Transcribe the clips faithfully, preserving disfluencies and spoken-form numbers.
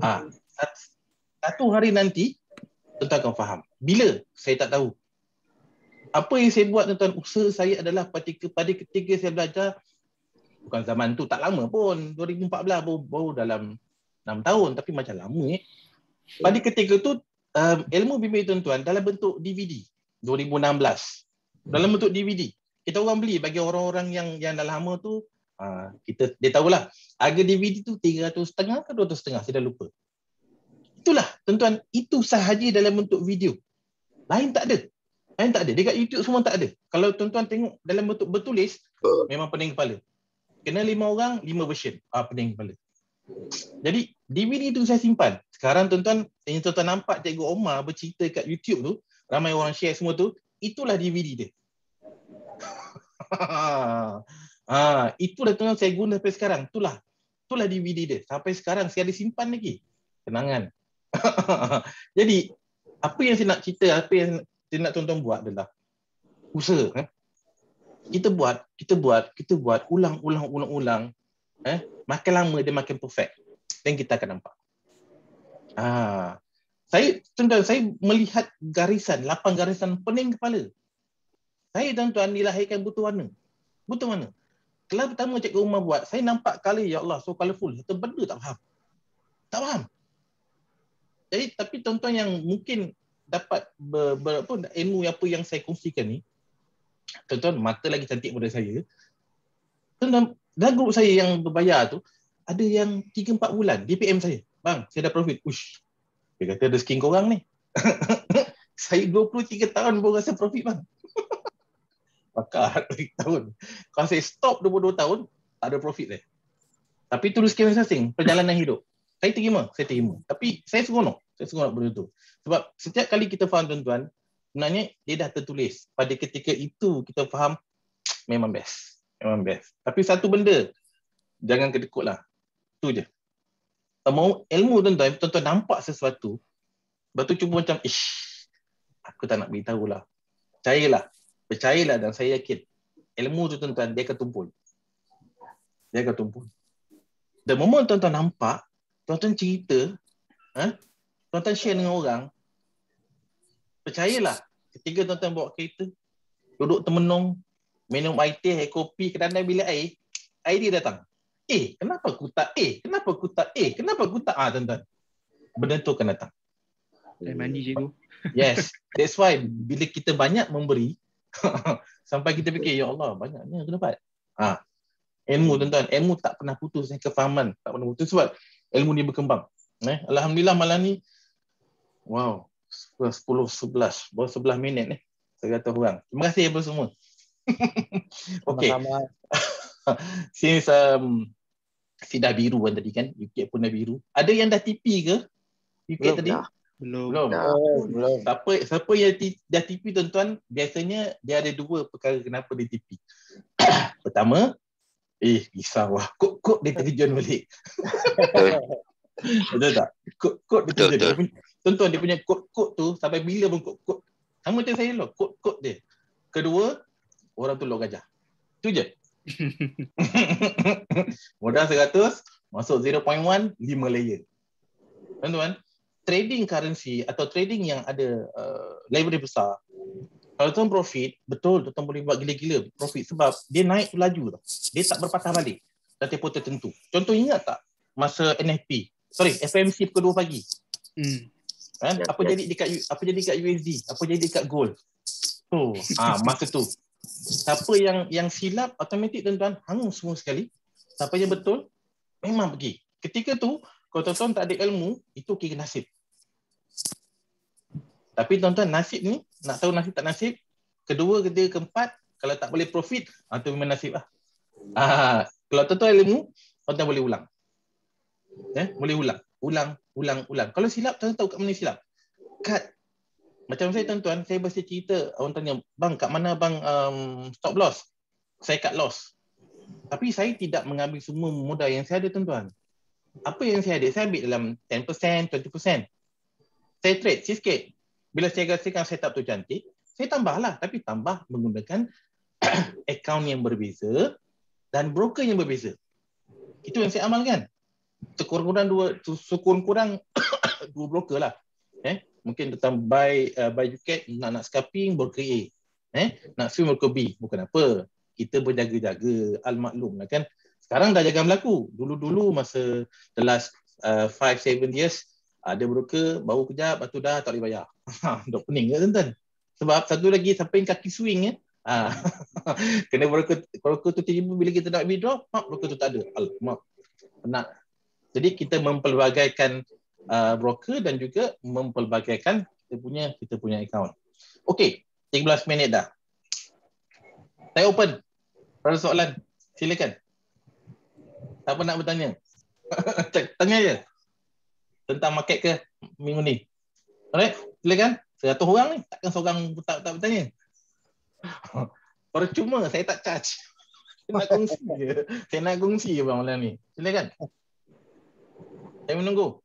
Ah, satu hari nanti tuan-tuan akan faham. Bila? Saya tak tahu. Apa yang saya buat tuan-tuan, usaha saya adalah pada, pada ketika saya belajar, bukan zaman tu, tak lama pun, dua ribu empat belas baru, baru dalam enam tahun, tapi macam lama eh. Pada ketika tu, um, ilmu bimbing tuan-tuan dalam bentuk D V D, dua ribu enam belas. Dalam bentuk D V D. Kita orang beli, bagi orang-orang yang yang dah lama tu, uh, kita dia tahulah, harga D V D tu tiga ratus setengah ke dua ratus setengah, saya dah lupa. Itulah, tuan-tuan, itu sahaja dalam bentuk video. Lain tak ada. Lain tak ada. Dekat YouTube semua tak ada. Kalau tuan-tuan tengok dalam bentuk bertulis, memang pening kepala. Kena lima orang, lima version. Ah, pening kepala. Jadi, D V D tu saya simpan. Sekarang tuan-tuan, yang tuan-tuan nampak Cikgu Omar bercerita kat YouTube tu, ramai orang share semua tu, itulah D V D dia. ah, itulah tuan-tuan saya guna sampai sekarang. Itulah. Itulah D V D dia. Sampai sekarang saya ada simpan lagi. Kenangan. Jadi, apa yang saya nak cerita, apa yang saya nak tuan-tuan buat adalah usaha. Eh? Kita buat, kita buat, kita buat, ulang, ulang, ulang, ulang. Eh? Makin lama dia makin perfect. Dan kita akan nampak. Ah, saya, tuan-tuan, saya melihat garisan, lapan garisan pening kepala. Saya, tuan-tuan, dilahirkan butuh warna. Butuh warna. Kelas pertama Cikgu Umar buat, saya nampak color, ya Allah, so colourful. Satu benda tak faham. Tak faham. Jadi, tapi tuan-tuan yang mungkin dapat ber, ber, apa, ilmu apa yang saya kongsikan ni, tuan-tuan, mata lagi cantik daripada saya. Tuan-tuan, dalam grup saya yang berbayar tu, ada yang tiga empat bulan, D P M saya. Bang, saya dah profit. Ush, dia kata rezeki korang ni. Saya dua puluh tiga tahun baru rasa profit, bang. Pakar dua puluh tiga tahun. Kalau saya stop dua puluh dua tahun, tak ada profit dia. Tapi itu rezeki masing-masing, perjalanan hidup. Saya terima, saya terima. Tapi saya seronok. Saya seronok benda tu. Sebab setiap kali kita faham, tuan-tuan, sebenarnya dia dah tertulis. Pada ketika itu kita faham, memang best. Memang best. Tapi satu benda, jangan kedekut lah. Itu je. Mau ilmu, tuan-tuan, tuan-tuan nampak sesuatu, lepas tu cuba macam, ish, aku tak nak beritahu lah. Percayalah. Percayalah dan saya yakin. Ilmu tu, tuan-tuan, dia akan tumpul. Dia akan tumpul. The moment tuan-tuan nampak, tuan-tuan cerita, ha? Tuan-tuan share dengan orang, percayalah, ketika tuan-tuan bawa kereta, duduk termenung, minum air teh, air kopi, kedai bilik air, air dia datang. Eh, kenapa aku tak? Eh, kenapa aku tak? Eh, kenapa aku tak? Ah, tuan-tuan. Benda tu akan datang. Air mandi cikgu. Yes. That's why, bila kita banyak memberi, sampai kita fikir, ya Allah, banyaknya aku dapat. Ah, ilmu, tuan-tuan. Ilmu tak pernah putus. Kefahaman tak pernah putus. Sebab ilmu ni berkembang. Eh, Alhamdulillah malam ni, wow, sepuluh sebelas, baru sebelas minit ni. seratus orang. Terima kasih apa semua. Okey. Since um, si dah biru kan tadi kan, U K pun dah biru. Ada yang dah T P ke? U K Belum tadi? dah. Belum. Belum. Belum. Belum. Siapa siapa yang dah T P, tuan-tuan, biasanya dia ada dua perkara kenapa dia T P. Pertama, eh risau lah. Kod-kod dia terkejut balik. Betul tak? Kod-kod dia terkejut. Tuan-tuan, dia punya kod-kod tu sampai bila pun kod-kod. Sama macam saya loh, kod-kod dia. Kedua, orang tu log gajah. Itu je. Modal seratus, masuk zero point one, lima layer. Tuan-tuan, trading currency atau trading yang ada uh, leverage besar, kalau tuan profit, betul tuan boleh buat gila-gila profit sebab dia naik tu laju tau. Dia tak berpatah balik dah tempoh tertentu. Contoh, ingat tak masa N F P, sorry, F M C pukul dua pagi? Hmm. Kan? Apa yes. jadi dekat apa jadi dekat U S D? Apa jadi dekat gold? Tu, ah masa tu. Siapa yang yang silap, automatik tuan-tuan hangus semua sekali. Siapa yang betul, memang pergi. Ketika tu, kalau tuan-tuan tak ada ilmu, itu kira nasib. Tapi tuan-tuan, nasib ni, nak tahu nasib tak nasib, kedua, ketiga, keempat, kalau tak boleh profit, itu memang nasib lah. Ah, kalau tuan-tuan ilmu, tuan-tuan boleh ulang. Eh, boleh ulang. Ulang, ulang, ulang. Kalau silap, tuan-tuan tahu kat mana silap. Cut. Macam saya, tuan-tuan, saya mesti cerita, orang tanya, bang, kat mana bang um, stop loss? Saya cut loss. Tapi saya tidak mengambil semua modal yang saya ada, tuan-tuan. Apa yang saya ada? Saya ambil dalam ten percent, twenty percent. Saya trade sikit. Bila saya rasakan setup tu cantik, saya tambahlah. Tapi tambah menggunakan akaun yang berbeza dan broker yang berbeza. Itu yang saya amalkan. sekurang-kurang dua sekurang-kurang dua broker lah. Eh, mungkin tentang buy uh, buy tiket, nak nak scalping broker A. Eh, nak swing broker B. Bukan apa. Kita berjaga-jaga, al-maklum lah kan. Sekarang dah jaga berlaku. Dulu-dulu masa the last uh, five seven years ada broker baru kejap, lepas tu dah tak boleh bayar. Dok pening ke tuan-tuan? Sebab satu lagi sampai kaki swing ya. Ha. Kena broker broker tu tiba-tiba bila kita nak withdraw, mak broker tu tak ada. Alamak. Penat. Jadi kita mempelbagaikan uh, broker dan juga mempelbagaikan kita punya kita punya account. Okey, tiga belas minit dah. Saya open. Ada soalan? Silakan. Siapa nak bertanya? Tanya je. Tentang market ke minggu ni. Alright, silakan. seratus orang ni, takkan seorang tak, tak bertanya. Percuma, saya tak charge. Saya nak kongsi je. Saya nak kongsi je bang malam ni. Silakan. Saya menunggu.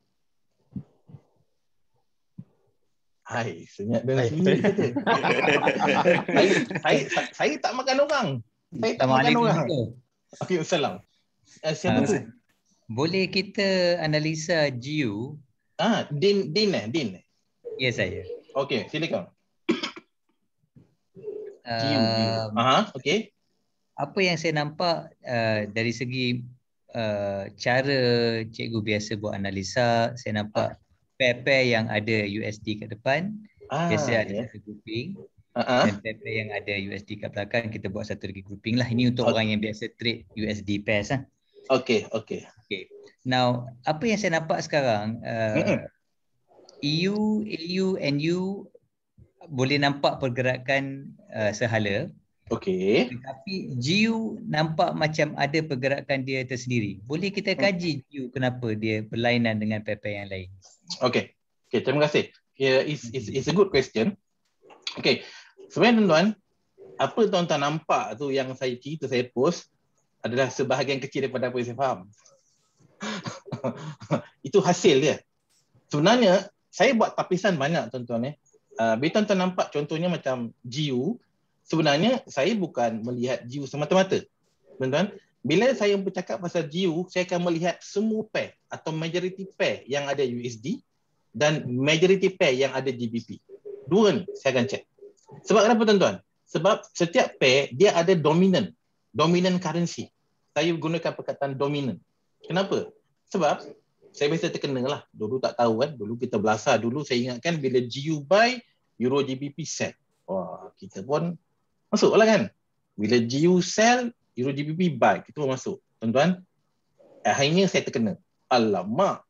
Hai, senyap dan sini kata. saya, saya, saya tak makan orang. Saya tak makan orang. Okey, salam. Uh, siapa uh, tu? Boleh kita analisa G U? Ah, Din Din eh, Din. Ya, saya. Okey, silakan. Uh, G U. Aha, okey. Apa yang saya nampak uh, dari segi uh, cara cikgu biasa buat analisa, saya nampak ah. pair-pair yang ada U S D kat depan, ah, biasa ada yeah. satu grouping. Uh-huh. Dan pair-pair yang ada U S D kat belakang, kita buat satu lagi grouping lah. Ini untuk okay. orang yang biasa trade U S D pairs lah. Okey, okey. Okay. Now, apa yang saya nampak sekarang, uh, mm-hmm. E U, A U, N U boleh nampak pergerakan uh, sehala. Okey. Tetapi G U nampak macam ada pergerakan dia tersendiri. Boleh kita kaji G U kenapa dia berlainan dengan pair-pair yang lain? Okey. Okey, terima kasih. Yeah, it's, it's, it's a good question. Okey. Sebenarnya tuan-tuan, apa tuan-tuan nampak tu yang saya cerita, saya post adalah sebahagian kecil daripada apa yang saya faham. Itu hasil dia. Sebenarnya saya buat tapisan banyak tuan-tuan eh. Uh, bila tuan-tuan nampak contohnya macam G U, sebenarnya saya bukan melihat G U semata-mata. Tuan-tuan, bila saya bercakap pasal G U, saya akan melihat semua pair atau majority pair yang ada U S D dan majority pair yang ada G B P. Dua ni saya akan check. Sebab kenapa tuan-tuan? Sebab setiap pair dia ada dominant. Dominant currency. Saya gunakan perkataan dominant. Kenapa? Sebab saya biasa terkena lah. Dulu tak tahu kan. Dulu kita belasah. Dulu saya ingatkan bila G U buy, Euro G B P sell. Wah, kita pun masuk lah kan. Bila G U sell, Euro G B P buy. Kita pun masuk. Tuan-tuan, akhirnya saya terkena. Alamak.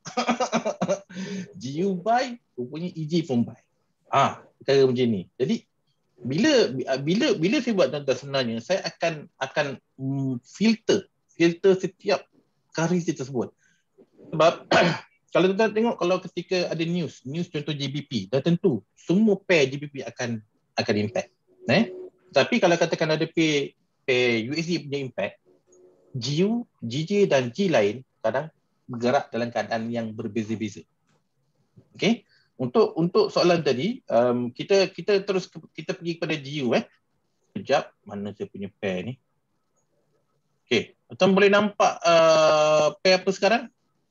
G U buy, rupanya E J pun buy. Ah, perkara macam ni. Jadi, bila bila bila saya buat tuan-tuan sebenarnya, saya akan akan mm, filter filter setiap currency tersebut. Sebab kalau tuan-tuan tengok, kalau ketika ada news, news contoh G B P, dah tentu semua pair G B P akan akan impact. Eh? Tapi kalau katakan ada pair, pair U S D punya impact, G U, G J dan G lain kadang bergerak dalam keadaan yang berbeza-beza. Okey? Untuk untuk soalan tadi, um, kita kita terus kita pergi kepada G U eh. Sekejap, mana saya punya pair ni? Okey, tuan boleh nampak uh, pair apa sekarang?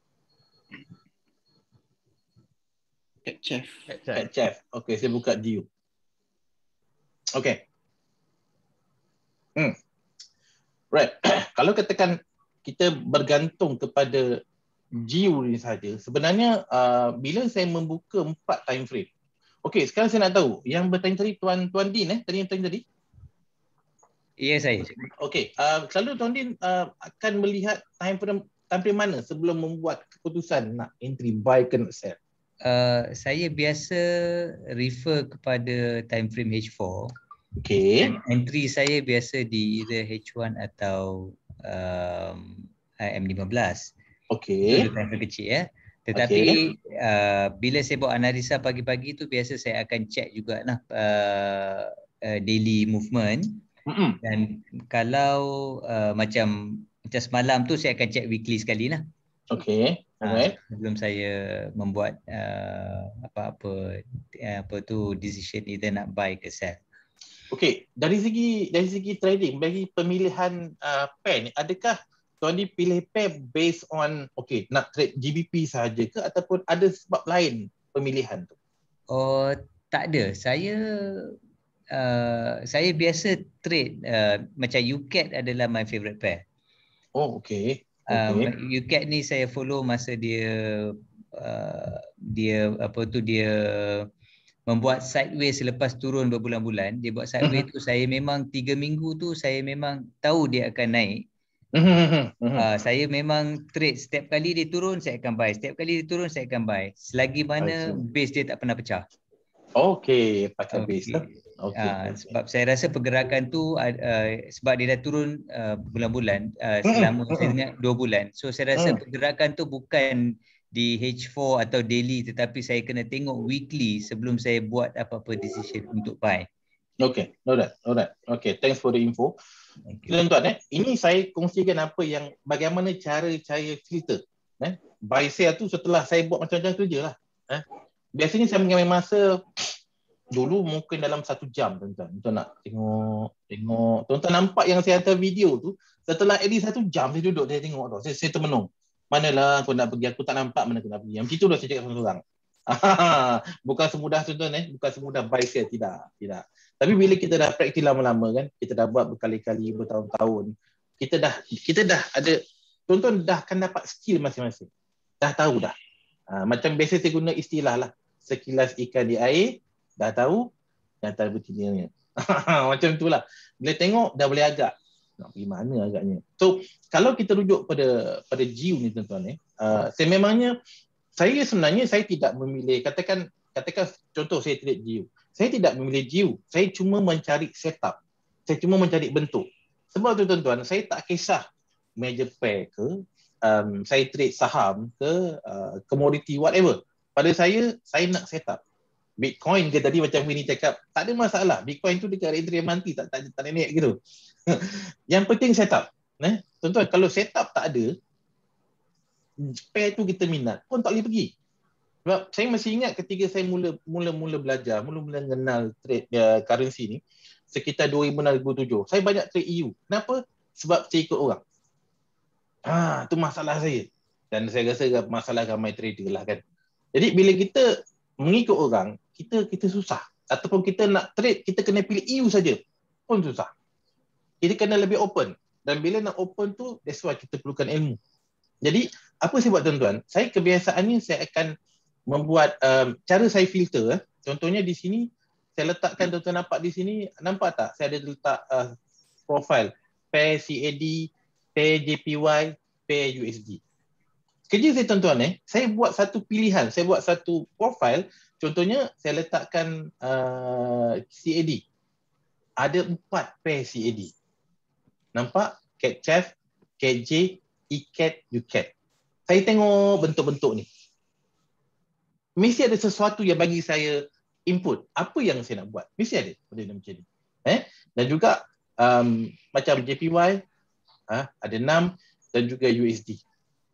Catchef. Catchef. Okey, saya buka G U. Okey. Hmm. Right. Kalau katakan kita bergantung kepada G U ni saja, sebenarnya uh, bila saya membuka empat time frame. Okey, sekarang saya nak tahu yang bertanya tadi Tuan Tuan Din eh, tadi yang bertanya tadi. Ya, saya. Okey, uh, selalu Tuan Din uh, akan melihat time frame time frame mana sebelum membuat keputusan nak entry buy ke nak sell? Uh, saya biasa refer kepada time frame H four. Okey. Entry saya biasa di either H one atau um, I M fifteen. Okey. Itu time frame kecil ya. Tetapi okay. uh, bila saya buat analisa pagi-pagi tu biasa saya akan check juga lah uh, uh, daily movement. Mm-hmm. Dan kalau uh, macam macam semalam tu saya akan check weekly sekali lah. Okey. Alright. Uh, sebelum saya membuat uh, apa-apa uh, apa tu decision either nak buy ke sell. Okey, dari segi dari segi trading, bagi pemilihan uh, pair ni, adakah tuan ni pilih pair based on okay nak trade G B P sahaja ke ataupun ada sebab lain pemilihan tu? Oh, tak ada. Saya uh, saya biasa trade uh, macam U C A T adalah my favourite pair. Oh, okay. Um, Okay. U C A T ni saya follow masa dia uh, dia apa tu dia membuat sideways selepas turun berbulan-bulan. Dia buat sideways Mhm. tu saya memang tiga minggu tu saya memang tahu dia akan naik. Mhm, mhm. Uh, saya memang trade setiap kali dia turun saya akan buy, setiap kali dia turun saya akan buy selagi I mana see. base dia tak pernah pecah. Okay, pakai base lah. Okey. Okay. Uh, sebab saya rasa pergerakan tu uh, uh, sebab dia dah turun uh, bulan-bulan uh, Mm-mm, selama mm-mm. saya dengar dua bulan. So saya rasa Mm. pergerakan tu bukan di H four atau daily tetapi saya kena tengok weekly sebelum saya buat apa-apa decision untuk buy. Okay, alright, alright. Okay, thanks for the info. Okay. Tuan-tuan, eh, ini saya kongsikan apa yang bagaimana cara saya filter. Eh, buy sell tu setelah saya buat macam-macam kerja lah. Eh. Biasanya saya mengambil masa dulu mungkin dalam satu jam, tuan-tuan. Tuan nak tengok, tengok. Tuan-tuan nampak yang saya hantar video tu, setelah at least satu jam saya duduk, saya tengok tu. Saya, saya termenung. Manalah aku nak pergi, aku tak nampak mana aku nak pergi. Macam itulah saya cakap seorang-seorang. Bukan semudah tuan-tuan, eh. Bukan semudah buy sell, tidak. Tidak. Tapi bila kita dah praktis lama-lama kan, kita dah buat berkali-kali, bertahun-tahun, kita dah kita dah ada, tuan-tuan dah akan dapat skill masing-masing. Dah tahu dah. Ha, macam biasa saya guna istilah lah. Sekilas ikan di air, dah tahu, nyata betinanya. Macam itulah. Bila tengok, dah boleh agak. Nak pergi mana agaknya. So, kalau kita rujuk pada pada G U ni tuan-tuan, eh, uh, saya memangnya, saya sebenarnya saya tidak memilih, katakan, katakan contoh saya trade G U. Saya tidak memilih G U. Saya cuma mencari setup. Saya cuma mencari bentuk. Sebab tu tuan-tuan, saya tak kisah major pair ke, um, saya trade saham ke, uh, commodity, whatever. Pada saya, saya nak setup. Bitcoin ke tadi macam Winnie cakap, tak ada masalah. Bitcoin tu dekat entry mati, tak, tak, tak naik gitu. Yang penting setup. Eh? Tuan-tuan, kalau setup tak ada, pair tu kita minat pun tak boleh pergi. Sebab saya masih ingat ketika saya mula mula-mula belajar, mula-mula kenal trade uh, currency ni, sekitar dua ribu enam dua ribu tujuh, saya banyak trade E U. Kenapa? Sebab saya ikut orang. Ah, tu masalah saya. Dan saya rasa masalah ramai trader lah kan. Jadi bila kita mengikut orang, kita kita susah. Ataupun kita nak trade, kita kena pilih E U saja. Pun susah. Kita kena lebih open. Dan bila nak open tu, that's why kita perlukan ilmu. Jadi, apa saya buat tuan-tuan? Saya kebiasaannya saya akan membuat um, cara saya filter. Eh. Contohnya di sini, saya letakkan, tuan-tuan nampak di sini, nampak tak? Saya ada letak uh, profile. Pair C A D, pair J P Y, pair U S D. Kerja saya tuan-tuan, eh, saya buat satu pilihan. Saya buat satu profile. Contohnya, saya letakkan uh, C A D. Ada empat pair C A D. Nampak? C A T C H E F, C A T J, E C A T, U C A T. Saya tengok bentuk-bentuk ni. Mesti ada sesuatu yang bagi saya input. Apa yang saya nak buat? Mesti ada benda macam ni. Eh? Dan juga um, macam J P Y, ha, ada enam dan juga U S D.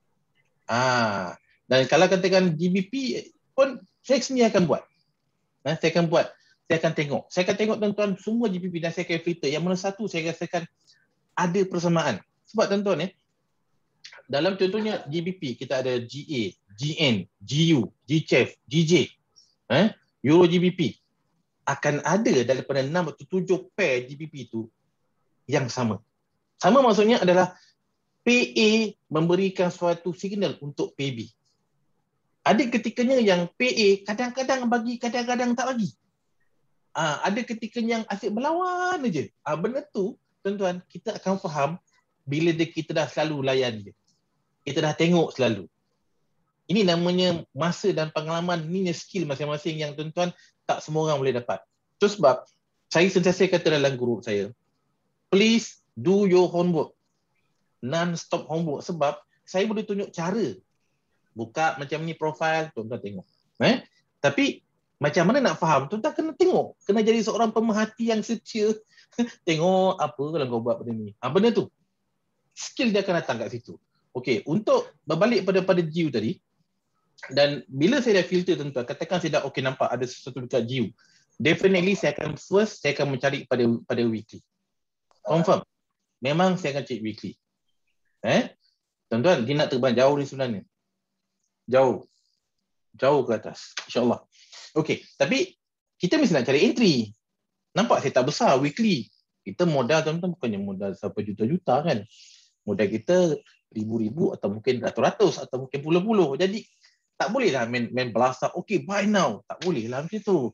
Ah, dan kalau katakan G B P pun saya sendiri akan buat. Ha, saya akan buat. Saya akan tengok. Saya akan tengok tuan-tuan semua G B P dan saya akan filter. Yang mana satu saya rasakan ada persamaan. Sebab tuan-tuan, eh, dalam contohnya G B P, kita ada G A, G N, G U, G C H E F, G J, eh, Euro G B P. Akan ada daripada enam atau tujuh pair G B P itu yang sama. Sama maksudnya adalah P A memberikan suatu signal untuk P B. Ada ketikanya yang P A kadang-kadang bagi, kadang-kadang tak bagi. Ah, ada ketikanya yang asyik berlawan aja. Ah, benda tu, tuan-tuan, kita akan faham bila dia, kita dah selalu layan dia. Kita dah tengok selalu. Ini namanya masa dan pengalaman, ni skill masing-masing yang tuan-tuan tak semua orang boleh dapat. Itu sebab saya sentiasa kata dalam group saya, please do your homework. Non-stop homework. Sebab saya boleh tunjuk cara. Buka macam ni profile, tuan-tuan tengok. Eh? Tapi macam mana nak faham? Tuan-tuan kena tengok. Kena jadi seorang pemerhati yang setia. Tengok apa kalau kau buat benda ni. Ha, benda tu. Skill dia akan datang kat situ. Okey, untuk berbalik pada pada G U tadi, dan bila saya dah filter tuan-tuan, katakan saya dah okey nampak ada sesuatu dekat G U. Definitely saya akan first, saya akan mencari pada pada weekly. Confirm. Memang saya akan check weekly. Eh, tuan-tuan, dia nak terbang jauh ni sebenarnya. Jauh. Jauh ke atas. InsyaAllah. Okey, tapi kita mesti nak cari entry. Nampak saya tak besar weekly. Kita modal tuan-tuan bukannya modal sampai juta-juta kan. Modal kita ribu-ribu atau mungkin ratus-ratus atau mungkin puluh-puluh. Jadi tak bolehlah main, main belasah. Okey, buy now. Tak bolehlah macam tu.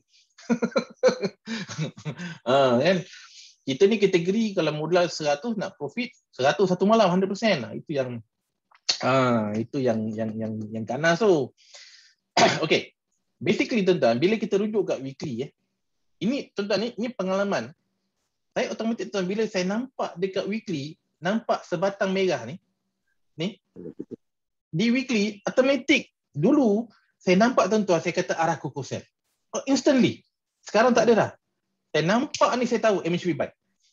ha, kan? Kita ni kategori kalau modal seratus nak profit seratus satu malam one hundred percent. Itu yang ah itu yang yang yang yang ganas tu. Okey. Basically tuan-tuan, bila kita rujuk kat weekly eh. Ini tuan-tuan ni ini pengalaman. Saya automatik tuan bila saya nampak dekat weekly, nampak sebatang merah ni. Ni. Di weekly automatik dulu saya nampak tuan-tuan saya kata arah Coco Sell. Oh, instantly. Sekarang tak ada dah. Saya nampak ni saya tahu M H B buy.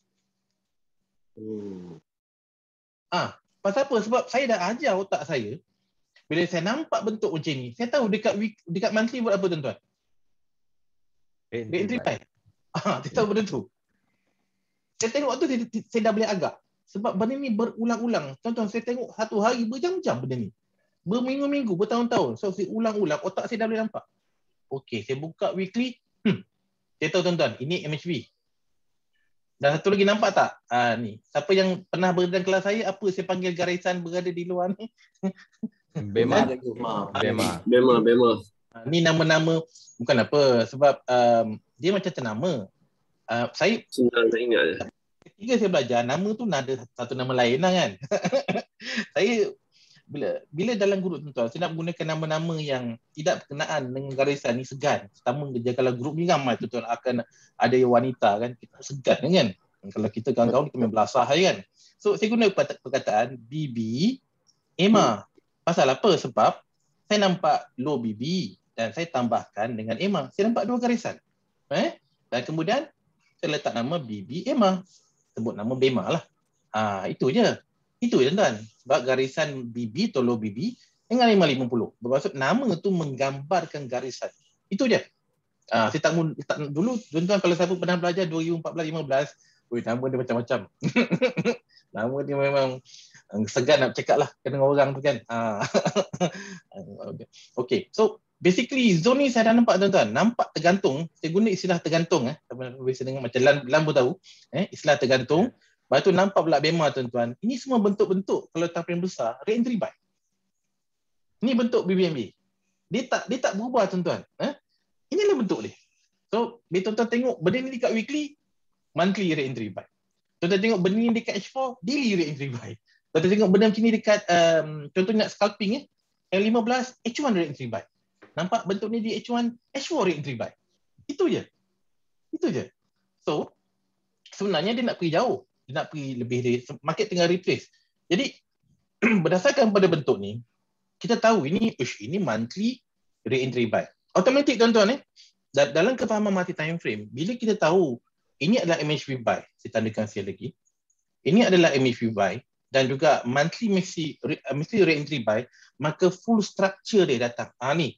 Hmm. Ah, pasal apa? Sebab saya dah ajar otak saya. Bila saya nampak bentuk macam ni, saya tahu dekat week, dekat monthly buat apa tuan-tuan? Entry buy. Ah, saya tahu benda tu. Saya tengok waktu saya, saya dah boleh agak. Sebab benda ni berulang-ulang. Tuan-tuan, saya tengok satu hari berjam-jam benda ni. Berminggu-minggu, bertahun-tahun. So saya ulang-ulang, otak saya dah boleh nampak. Okey, saya buka weekly. Hmm. Saya tahu tuan-tuan, ini M H B. Dan satu lagi nampak tak? Ah ni, siapa yang pernah berada dalam kelas saya, apa saya panggil garisan berada di luar ni? Bema. Bema. Bema, Bema. Ni nama-nama bukan apa, sebab um, dia macam ternama. Uh, saya senang tak ingat. Ketika saya belajar, nama tu ada satu nama lain lah kan. Saya bila bila dalam group tuan-tuan, saya nak menggunakan nama-nama yang tidak berkenaan dengan garisan ni segan. Pertama kerja kalau grup ni ramai tuan-tuan akan ada wanita kan, kita segan kan. Kalau kita kawan-kawan kita main belasah kan. So saya guna perkataan B B Emma. Pasal apa? Sebab saya nampak low B B dan saya tambahkan dengan Emma. Saya nampak dua garisan. Eh? Dan kemudian saya letak nama B B Emma. Sebut nama Bema lah. Ah, itu je. Itu je tuan. Sebab garisan B B atau low B B dengan lima lima puluh. Bermaksud nama tu menggambarkan garisan. Itu je. Ah, saya tak, tak dulu tuan-tuan kalau saya pun pernah belajar dua ribu empat belas lima belas, oi nama dia macam-macam. Nama dia memang segan nak cakap lah dengan orang tu kan. Ah. Okey. So basically zone ni saya dah nampak tuan-tuan. Nampak tergantung. Saya guna istilah tergantung eh. Biasa dengar macam Lan, Lan pun tahu. Eh, istilah tergantung. Lepas tu nampak pula Bema tuan-tuan. Ini semua bentuk-bentuk kalau time frame besar, re-entry buy. Ini bentuk B B M B. Dia tak dia tak berubah tuan-tuan. Eh? Inilah bentuk dia. So, bila tuan-tuan tengok benda ni dekat weekly, monthly re-entry buy. Tuan-tuan tengok benda ni dekat H four, daily re-entry buy. Tuan-tuan tengok benda macam ni dekat um, contoh nak scalping eh. Yang lima belas, H one re-entry buy. Nampak bentuk ni di H one, H four re-entry buy. Itu je. Itu je. So, sebenarnya dia nak pergi jauh. Dia nak pergi lebih dari market tengah retrace. Jadi, berdasarkan pada bentuk ni, kita tahu ini ush, ini monthly re-entry buy. Automatic tuan-tuan eh. Dalam kefahaman multi time frame, bila kita tahu ini adalah M H B buy, saya tandakan sekali lagi. Ini adalah M H B buy dan juga monthly mesti mesti re-entry buy, maka full structure dia datang. Ah ni.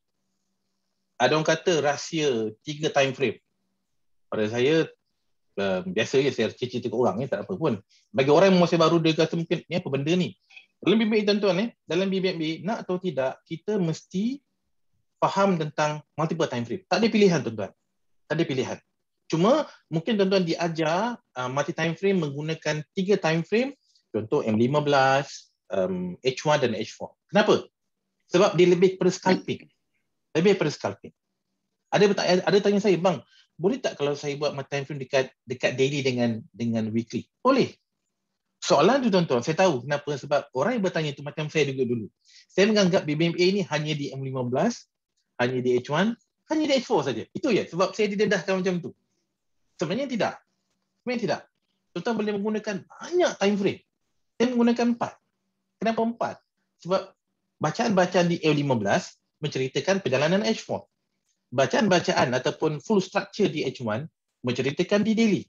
Ada orang kata rahsia tiga time frame. Pada saya uh, biasa je saya cerita ke orang ni tak apa pun. Bagi orang yang masih baru dia kata mungkin ni apa benda ni. Dalam B B M B tuan-tuan eh, dalam B B M B nak atau tidak kita mesti faham tentang multiple time frame. Tak ada pilihan tuan-tuan. Tak ada pilihan. Cuma mungkin tuan-tuan diajar uh, multi time frame menggunakan tiga time frame, contoh M lima belas, um, H one dan H four. Kenapa? Sebab dia lebih pada scalping. Lebih pada scalping. Ada ada tanya saya, bang, boleh tak kalau saya buat multi time frame dekat dekat daily dengan dengan weekly? Boleh. Soalan tu tuan-tuan, saya tahu kenapa, sebab orang yang bertanya tu macam saya juga dulu. Saya menganggap B B M A ni hanya di M lima belas, hanya di H one, hanya di H four saja. Itu ya, sebab saya didedahkan macam tu. Sebenarnya tidak. Sebenarnya tidak. Tuan-tuan boleh menggunakan banyak time frame. Saya menggunakan empat. Kenapa empat? Sebab bacaan-bacaan di M lima belas menceritakan perjalanan H four. Bacaan-bacaan ataupun full structure di H one menceritakan di daily.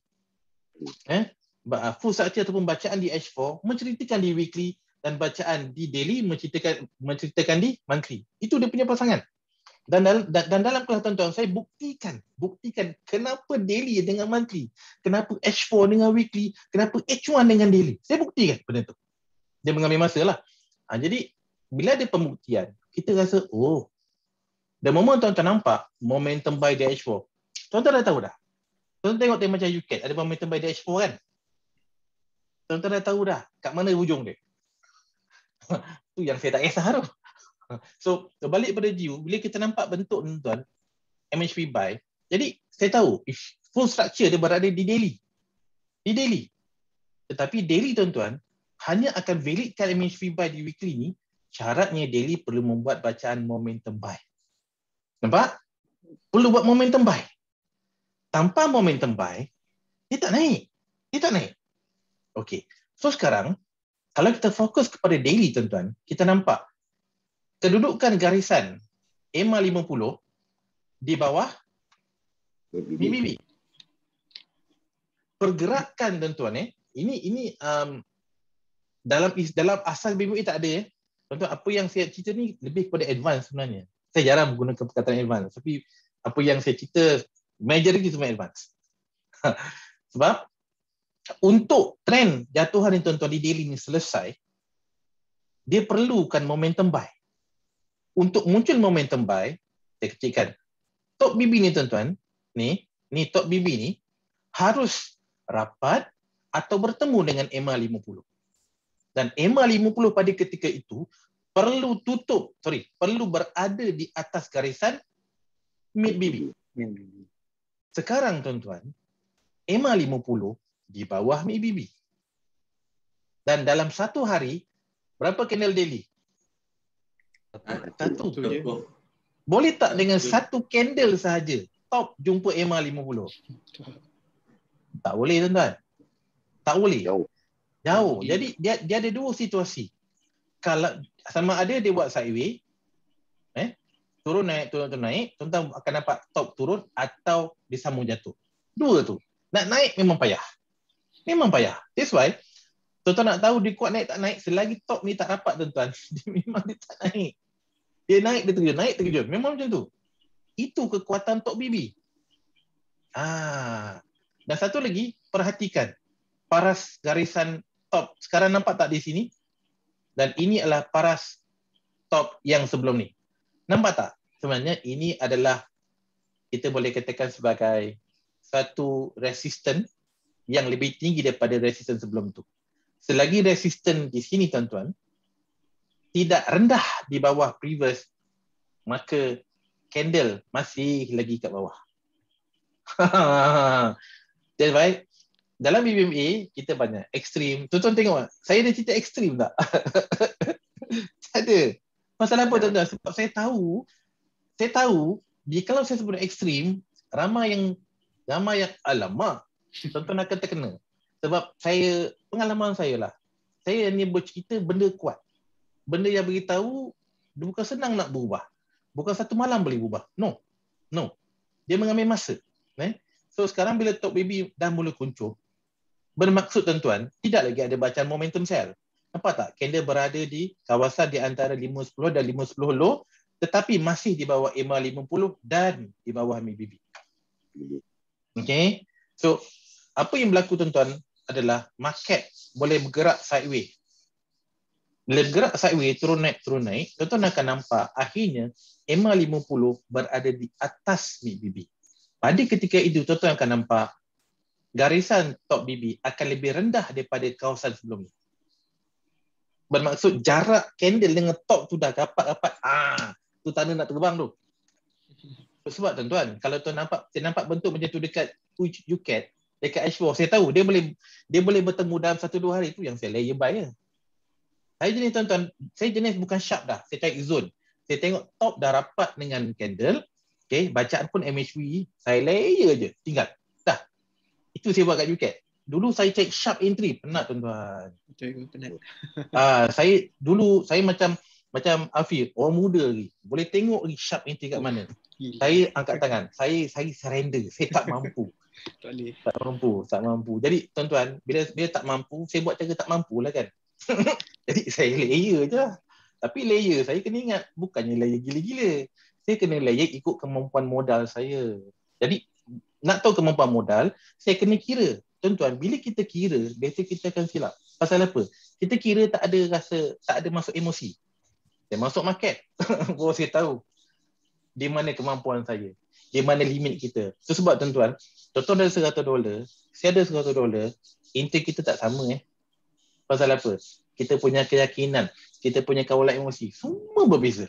Eh? Full structure ataupun bacaan di H four menceritakan di weekly dan bacaan di daily menceritakan menceritakan di monthly. Itu dia punya pasangan. Dan dalam, dan dalam kelas tuan-tuan saya buktikan, buktikan kenapa daily dengan monthly, kenapa H four dengan weekly, kenapa H one dengan daily. Saya buktikan benda tu. Dia mengambil masa lah. Ha, jadi, bila ada pembuktian, kita rasa, oh, the moment tuan-tuan nampak momentum buy D H four, tuan-tuan dah tahu dah. Tuan-tuan tengok dia macam U C A T, ada momentum buy D H four kan? Tuan-tuan dah tahu dah, kat mana hujung dia. Tu yang saya tak kisah tu. So, balik pada view, bila kita nampak bentuk tuan-tuan, M H P buy, jadi saya tahu, full structure dia berada di daily. Di daily. Tetapi daily tuan-tuan, hanya akan validkan M H P buy di weekly ni, syaratnya daily perlu membuat bacaan momentum buy. Nampak? Perlu buat momentum buy. Tanpa momentum buy, dia tak naik. Dia tak naik. Okey. So sekarang, kalau kita fokus kepada daily tuan-tuan, kita nampak kedudukan garisan E M A lima puluh di bawah M I B B. Pergerakan tuan-tuan eh, ini ini um, dalam dalam asal B B B tak ada eh. Tuan-tuan, apa yang saya cerita ni lebih kepada advance sebenarnya. Saya jarang menggunakan perkataan advance, tapi apa yang saya cerita majority semua advance. Sebab untuk trend jatuhan ni tuan-tuan di daily ni selesai, dia perlukan momentum buy. Untuk muncul momentum buy, saya kecilkan. Top B B ni tuan-tuan, ni, ni top B B ni harus rapat atau bertemu dengan E M A lima puluh. Dan E M A lima puluh pada ketika itu perlu tutup, sorry, perlu berada di atas garisan mid B B. Sekarang tuan-tuan, E M A lima puluh di bawah mid B B. Dan dalam satu hari, berapa candle daily? Satu. Boleh tak dengan satu candle sahaja top jumpa E M A lima puluh? Tak boleh tuan-tuan. Tak boleh. Jauh. Jauh. Jadi dia dia ada dua situasi. Kalau sama ada dia buat sideway, eh, turun naik, turun turun naik, tuan-tuan akan dapat top turun atau disambung jatuh. Dua tu. Nak naik memang payah. Memang payah. That's why tuan-tuan nak tahu dia kuat naik tak naik, selagi top ni tak rapat tuan-tuan, dia memang dia tak naik. Dia naik, dia terkejut, naik, terkejut. Memang macam tu. Itu kekuatan top B B. Ah. Dan satu lagi, perhatikan paras garisan top. Sekarang nampak tak di sini? Dan ini adalah paras top yang sebelum ni. Nampak tak? Sebenarnya ini adalah, kita boleh katakan sebagai satu resisten yang lebih tinggi daripada resisten sebelum tu. Selagi resisten di sini tuan-tuan tidak rendah di bawah previous, maka candle masih lagi kat bawah. Jadi baik, dalam B B M A kita banyak ekstrim. Tuan-tuan tengok, saya ada cerita ekstrim tak? Tak ada. Pasal apa tuan-tuan? Sebab saya tahu, saya tahu, dia kalau saya sebut ekstrim, ramai yang ramai yang alamak, tuan-tuan akan terkena. Sebab saya, pengalaman saya lah, saya ni bercerita benda kuat. Benda yang beritahu, dia bukan senang nak berubah. Bukan satu malam boleh berubah. No. No. Dia mengambil masa. Eh? So sekarang bila top B B dah mula kuncup, bermaksud tuan-tuan, tidak lagi ada bacaan momentum sell. Nampak tak? Candle berada di kawasan di antara lima sepuluh dan lima sepuluh low, tetapi masih di bawah E M A lima puluh dan di bawah M I B B. Okay. So, apa yang berlaku tuan-tuan adalah market boleh bergerak sideways. Bila bergerak sideways, turun naik, turun naik, tuan-tuan akan nampak akhirnya E M A lima puluh berada di atas M I B B. Pada ketika itu, tuan-tuan akan nampak garisan top B B akan lebih rendah daripada kawasan sebelum ni. Bermaksud jarak candle dengan top tu dah rapat-rapat. Ah, tu tanda nak terbang tu. Sebab tuan-tuan, kalau tuan nampak, saya nampak bentuk macam tu dekat U C A T, dekat H four, saya tahu dia boleh dia boleh bertemu dalam satu dua hari, tu yang saya layer buy ya. Saya jenis tuan-tuan, saya jenis bukan sharp dah, saya cari zone. Saya tengok top dah rapat dengan candle, okay, bacaan pun M H V, saya layer je, tinggal. Dah. Itu saya buat kat U C A T. Dulu saya cek sharp entry, penat tuan-tuan. Betul, penat. Ah, saya dulu saya macam macam Afif, orang muda lagi. Boleh tengok lagi sharp entry kat mana. Gila. Saya angkat tangan. Saya saya surrender. Saya tak mampu. Tak boleh. Tak mampu, tak mampu. Jadi tuan-tuan, bila bila tak mampu, saya buat cara tak mampu lah kan. Jadi saya layer je lah. Tapi layer saya kena ingat, bukannya layer gila-gila. Saya kena layer ikut kemampuan modal saya. Jadi nak tahu kemampuan modal, saya kena kira tuan-tuan, bila kita kira, biasa kita akan silap. Pasal apa? Kita kira tak ada rasa, tak ada masuk emosi. Saya masuk market, baru saya tahu di mana kemampuan saya, di mana limit kita. So, sebab tuan-tuan, tuan-tuan ada seratus dolar, saya ada seratus dolar, intake kita tak sama eh. Pasal apa? Kita punya keyakinan, kita punya kawalan emosi, semua berbeza.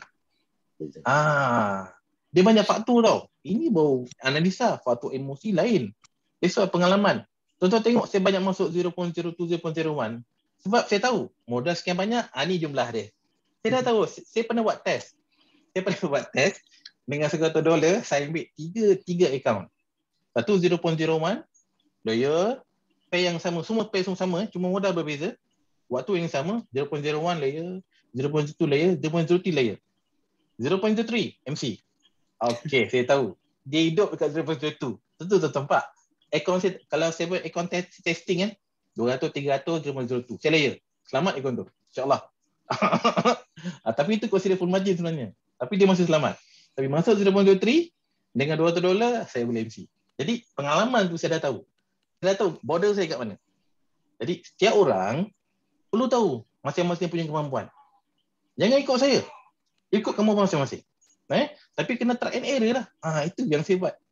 Ah, dia banyak faktor tau. Ini baru analisa, faktor emosi lain. That's why pengalaman. Tuan-tuan tengok saya banyak masuk zero point zero two, zero point zero one. Sebab saya tahu modal sekian banyak, ah, ni jumlah dia. Saya dah tahu, saya pernah buat test. Saya pernah buat test dengan seratus dolar, saya ambil tiga, tiga account. Satu zero point zero one, layer, pay yang sama, semua pay semua sama, cuma modal berbeza. Waktu yang sama, zero point zero one layer, zero point zero two layer, zero point zero three layer. zero point zero three M C. Okey, saya tahu. Dia hidup dekat zero point zero two. Tentu tu tempat. Account saya, kalau saya buat account test, testing kan, dua ratus, tiga ratus, zero point zero two. Saya layer. Selamat account tu. InsyaAllah. ah, tapi itu consider full margin sebenarnya. Tapi dia masih selamat. Tapi masuk zero point zero three, dengan dua ratus dolar, saya boleh M C. Jadi pengalaman tu saya dah tahu. Saya dah tahu border saya kat mana. Jadi setiap orang perlu tahu masing-masing punya kemampuan. Jangan ikut saya. Ikut kemampuan masing-masing. Eh? Tapi kena try and error lah. Ah, itu yang saya buat.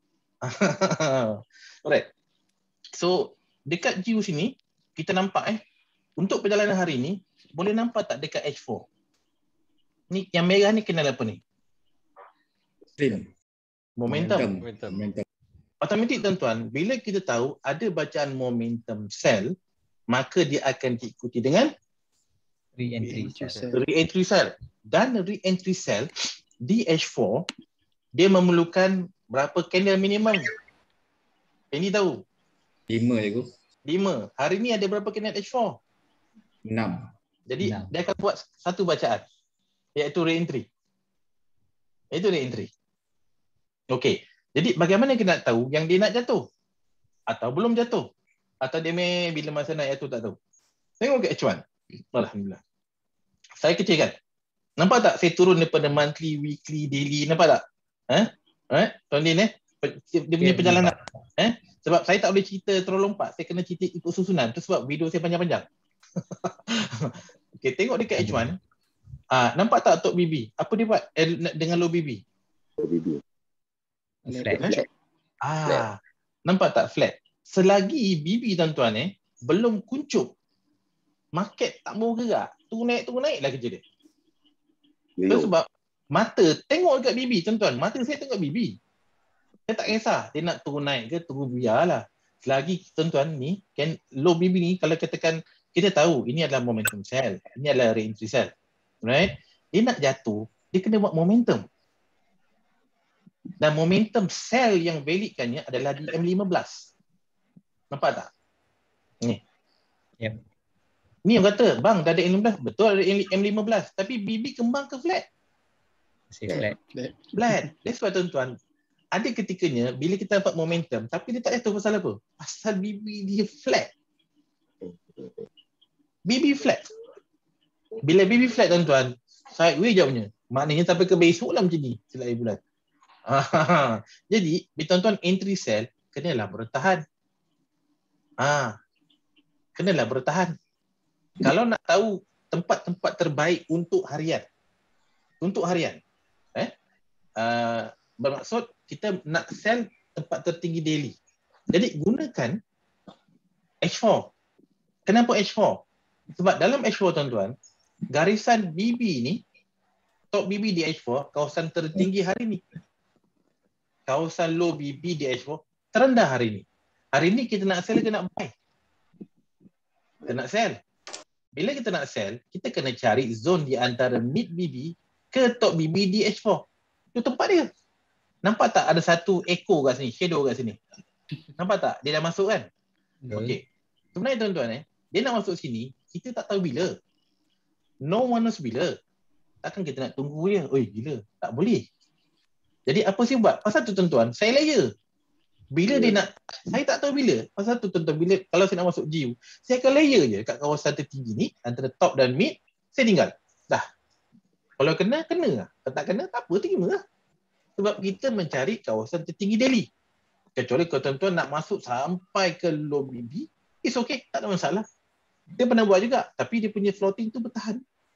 Alright. So, dekat G U sini, kita nampak eh, untuk perjalanan hari ni, boleh nampak tak dekat H four? Ni, yang merah ni kenal apa ni? Momentum. Momentum. Momentum. Momentum. Automatik tuan-tuan, bila kita tahu ada bacaan momentum cell, maka dia akan diikuti dengan Re-entry. re-entry cell. Dan re-entry cell di H four, dia memerlukan berapa candle minimum? Ini tahu? Lima je aku. Lima. Hari ni ada berapa candle H four? Enam. Jadi Enam. dia akan buat satu bacaan, iaitu re-entry. Itu re-entry. Okey. Jadi bagaimana kita nak tahu yang dia nak jatuh? Atau belum jatuh? Atau dia may, bila masa nak jatuh tak tahu? Tengok ke H one. Alhamdulillah. Saya kecilkan. Nampak tak saya turun daripada monthly, weekly, daily? Nampak tak? Eh? Eh? Tuan Din eh? Dia punya perjalanan. Eh? Sebab saya tak boleh cerita terlalu lompat. Saya kena cerita ikut susunan. Itu sebab video saya panjang-panjang. Okey, tengok dekat H one. Ah, nampak tak Tok B B? Apa dia buat eh, dengan low B B? Low B B. Flat. Eh? Ah, nampak tak flat? Selagi B B tuan-tuan eh belum kuncup, market tak mau gerak, turun naik turun naik lah kerja dia. Itu sebab mata tengok dekat B B tuan-tuan, mata saya tengok B B. Saya tak kisah dia nak turun naik ke turun biarlah. Selagi tuan-tuan ni kan low B B ni, kalau katakan kita tahu ini adalah momentum cell, ini adalah re-entry cell. Right? Dia nak jatuh, dia kena buat momentum. Dan momentum sell yang validkannya adalah di M fifteen. Nampak tak? Ni. Yep. Ni yang kata, bang dah ada M fifteen. Betul ada M fifteen. Tapi B B kembang ke flat? Masih flat. Flat. That's why tuan-tuan, ada ketikanya bila kita dapat momentum, tapi dia tak jatuh pasal apa? Pasal B B dia flat. B B flat. Bila B B flat tuan-tuan, sideways je punya. Maknanya sampai ke besok lah macam ni. Sila air bulan. Jadi, tuan-tuan entry cell kenalah bertahan. Ah, kenalah bertahan. Kalau nak tahu tempat-tempat terbaik untuk harian, untuk harian, eh, uh, bermaksud kita nak sell tempat tertinggi daily. Jadi gunakan H four. Kenapa H four? Sebab dalam H four tuan-tuan, garisan B B ni, top B B di H four, kawasan tertinggi hari ni. Kawasan low B B di H four terendah hari ni. Hari ni kita nak sell ke nak buy? Kita nak sell. Bila kita nak sell, kita kena cari zone di antara mid B B ke top B B di H four. Itu tempat dia. Nampak tak ada satu echo kat sini, shadow kat sini? Nampak tak? Dia dah masuk kan? Okey. Sebenarnya tuan-tuan eh, dia nak masuk sini, kita tak tahu bila. No one knows bila. Takkan kita nak tunggu dia? Oi, gila. Tak boleh. Jadi apa saya buat? Pasal tu tuan-tuan, saya layer. Bila yeah. dia nak, saya tak tahu bila. Pasal tu tuan-tuan, bila kalau saya nak masuk G U, saya akan layer je kat kawasan tertinggi ni, antara top dan mid, saya tinggal. Dah. Kalau kena, kena lah. Kalau tak kena, tak apa, terima lah. Sebab kita mencari kawasan tertinggi daily. Kecuali kalau tuan-tuan nak masuk sampai ke low B B, it's okay, tak ada masalah. Dia pernah buat juga, tapi dia punya floating tu bertahan.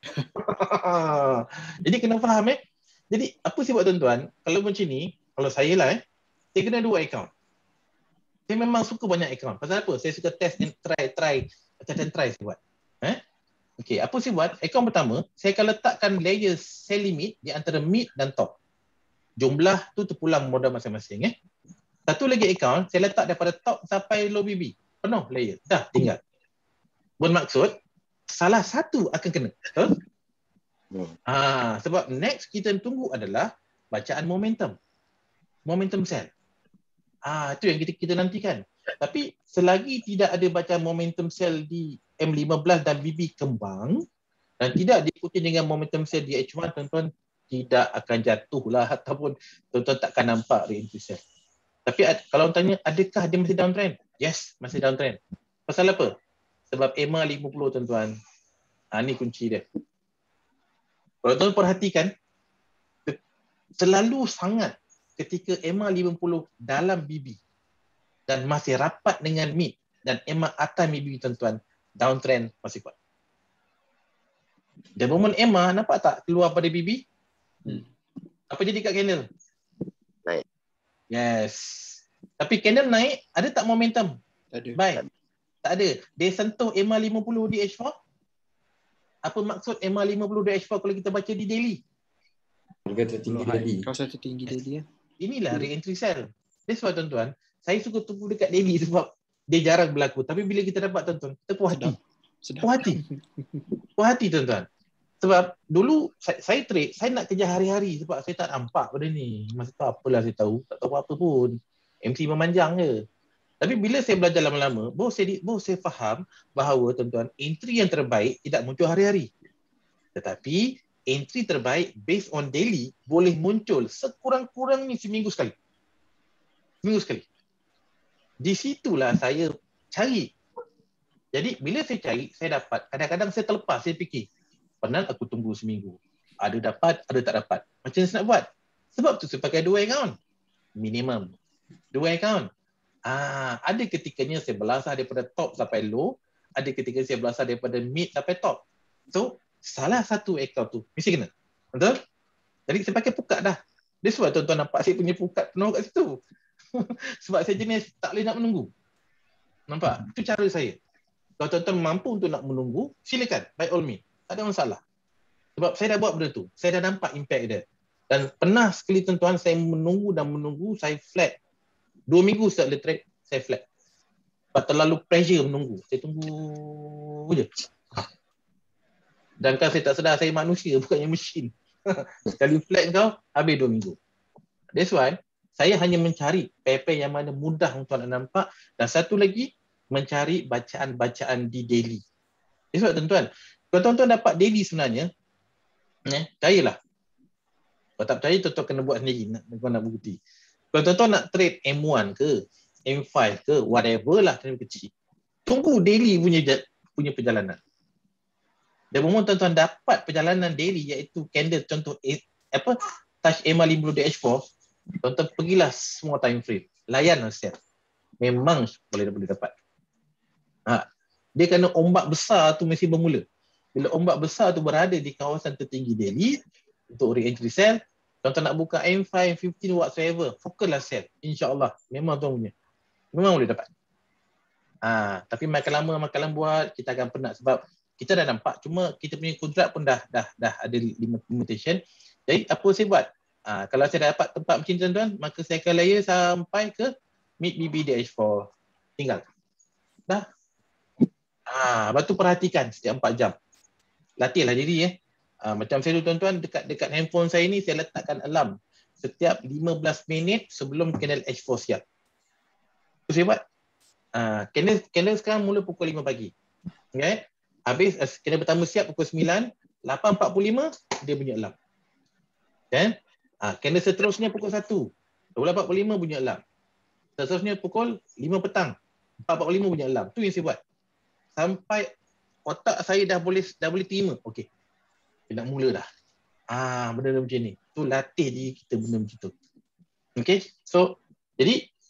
Jadi kena faham eh. Jadi apa sih buat tuan-tuan? Kalau macam ni, kalau saya lah eh, saya kena dua account. Saya memang suka banyak account. Pasal apa? Saya suka test and try, try, test and try saya buat. Eh? Okay, apa saya buat? Account pertama, saya akan letakkan layer sell limit di antara mid dan top. Jumlah tu terpulang modal masing-masing eh. Satu lagi account, saya letak daripada top sampai low B B. Penuh layer. Dah, tinggal. Bermaksud, salah satu akan kena. Betul? Hmm. Ha, sebab next kita tunggu adalah bacaan momentum. Momentum sell. Ah, itu yang kita, kita nantikan. Tapi selagi tidak ada bacaan momentum sell di M lima belas dan B B kembang dan tidak diikuti dengan momentum sell di H one, tuan-tuan tidak akan jatuhlah ataupun tuan-tuan takkan nampak re-entry sell. Tapi kalau tanya, adakah dia masih downtrend? Yes, masih downtrend. Pasal apa? Sebab E M A lima puluh, tuan-tuan. Ha, ni kunci dia. Kalau tuan perhatikan, selalu sangat ketika E M A lima puluh dalam B B dan masih rapat dengan mid dan E M A atas B B, tuan-tuan, downtrend masih kuat. The moment E M A, nampak tak keluar pada B B? Hmm. Apa jadi kat candle? Naik. Yes. Tapi candle naik, ada tak momentum? Tak ada. Buy. Tak ada. Dia sentuh E M A lima puluh di H four. Apa maksud E M A lima puluh di H four kalau kita baca di daily? Harga tertinggi daily. Kawasan tertinggi daily ya. Inilah re-entry sell. That's why, tuan-tuan, saya suka tunggu dekat daily sebab dia jarang berlaku. Tapi bila kita dapat, tuan-tuan, kita puas hati. Sedap. Puas hati. Puas hati, tuan-tuan. Sebab dulu saya, saya trade, saya nak kerja hari-hari sebab saya tak nampak benda ni. Masa tu apalah saya tahu, tak tahu apa pun. M C memanjang je. Tapi bila saya belajar lama-lama, baru saya, baru saya faham bahawa, tuan-tuan, entry yang terbaik tidak muncul hari-hari. Tetapi entry terbaik based on daily boleh muncul sekurang-kurangnya seminggu sekali. Seminggu sekali. Di situlah saya cari. Jadi bila saya cari, saya dapat. Kadang-kadang saya terlepas, saya fikir, penat aku tunggu seminggu. Ada dapat, ada tak dapat. Macam mana saya nak buat? Sebab tu saya pakai dua account. Minimum. Dua account. Ah, ada ketikanya saya belasah daripada top sampai low. Ada ketika saya belasah daripada mid sampai top. So, salah satu account tu mesti kena. Betul? Jadi saya pakai pukat dah. Dia sebab tuan-tuan nampak saya punya pukat penuh kat situ. Sebab saya jenis tak boleh nak menunggu. Nampak? Itu cara saya. Kalau tuan-tuan mampu untuk nak menunggu, silakan. By all means. Tak ada masalah. Sebab saya dah buat benda tu. Saya dah nampak impact dia. Dan pernah sekali, tuan-tuan, saya menunggu dan menunggu, saya flat. Dua minggu setelah trade, saya flat. Sebab terlalu pressure menunggu. Saya tunggu je. Dan kan saya tak sedar saya manusia, bukannya mesin. Sekali flat kau, habis dua minggu. That's why, saya hanya mencari pair-pair yang mana mudah untuk nak nampak. Dan satu lagi, mencari bacaan-bacaan di daily. That's why, tuan-tuan, kalau tuan-tuan dapat daily sebenarnya, eh, percayalah. Kalau tak percaya, tuan-tuan kena buat sendiri. Nak, nak bukti. Kalau tuan-tuan nak trade M one ke, M five ke, whatever lah, trade kecil. Tunggu daily punya punya perjalanan. Dan moment tuan-tuan dapat perjalanan daily iaitu candle contoh apa touch E M A lima puluh di H four, tuan-tuan pergilah semua time frame. Layanlah siap. Memang boleh boleh dapat. Ha, dia kena ombak besar tu mesti bermula. Bila ombak besar tu berada di kawasan tertinggi daily untuk re-entry sell, tuan-tuan nak buka M five, M fifteen whatsoever, fokuslah sell. InsyaAllah. Memang tuan punya. Memang boleh dapat. Ha, tapi makin lama makin lama buat, kita akan penat sebab kita dah nampak, cuma kita punya kontrak pun dah dah dah ada limitation. Jadi apa saya buat? Ha, kalau saya dah dapat tempat macam tuan-tuan, maka saya akan layer sampai ke mid B B D H four. Tinggal. Dah. Ah, ha, lepas tu perhatikan setiap empat jam. Latihlah diri eh. Ha, macam saya dulu, tuan-tuan, dekat dekat handphone saya ni saya letakkan alarm setiap lima belas minit sebelum candle H four siap. Tu saya buat. Ah, ha, candle candle sekarang mula pukul lima pagi. Okay? Habis candle pertama siap pukul sembilan, lapan empat puluh lima dia bunyi alarm. Kan? Ah, candle seterusnya pukul satu, dua belas empat puluh lima bunyi alarm. Seterusnya pukul lima petang, empat empat puluh lima bunyi alarm. Tu yang saya buat. Sampai otak saya dah boleh dah boleh terima. Okey. Kita nak mula dah. Ah, benda macam ni. Tu latih diri kita benda macam tu. Okey. So, jadi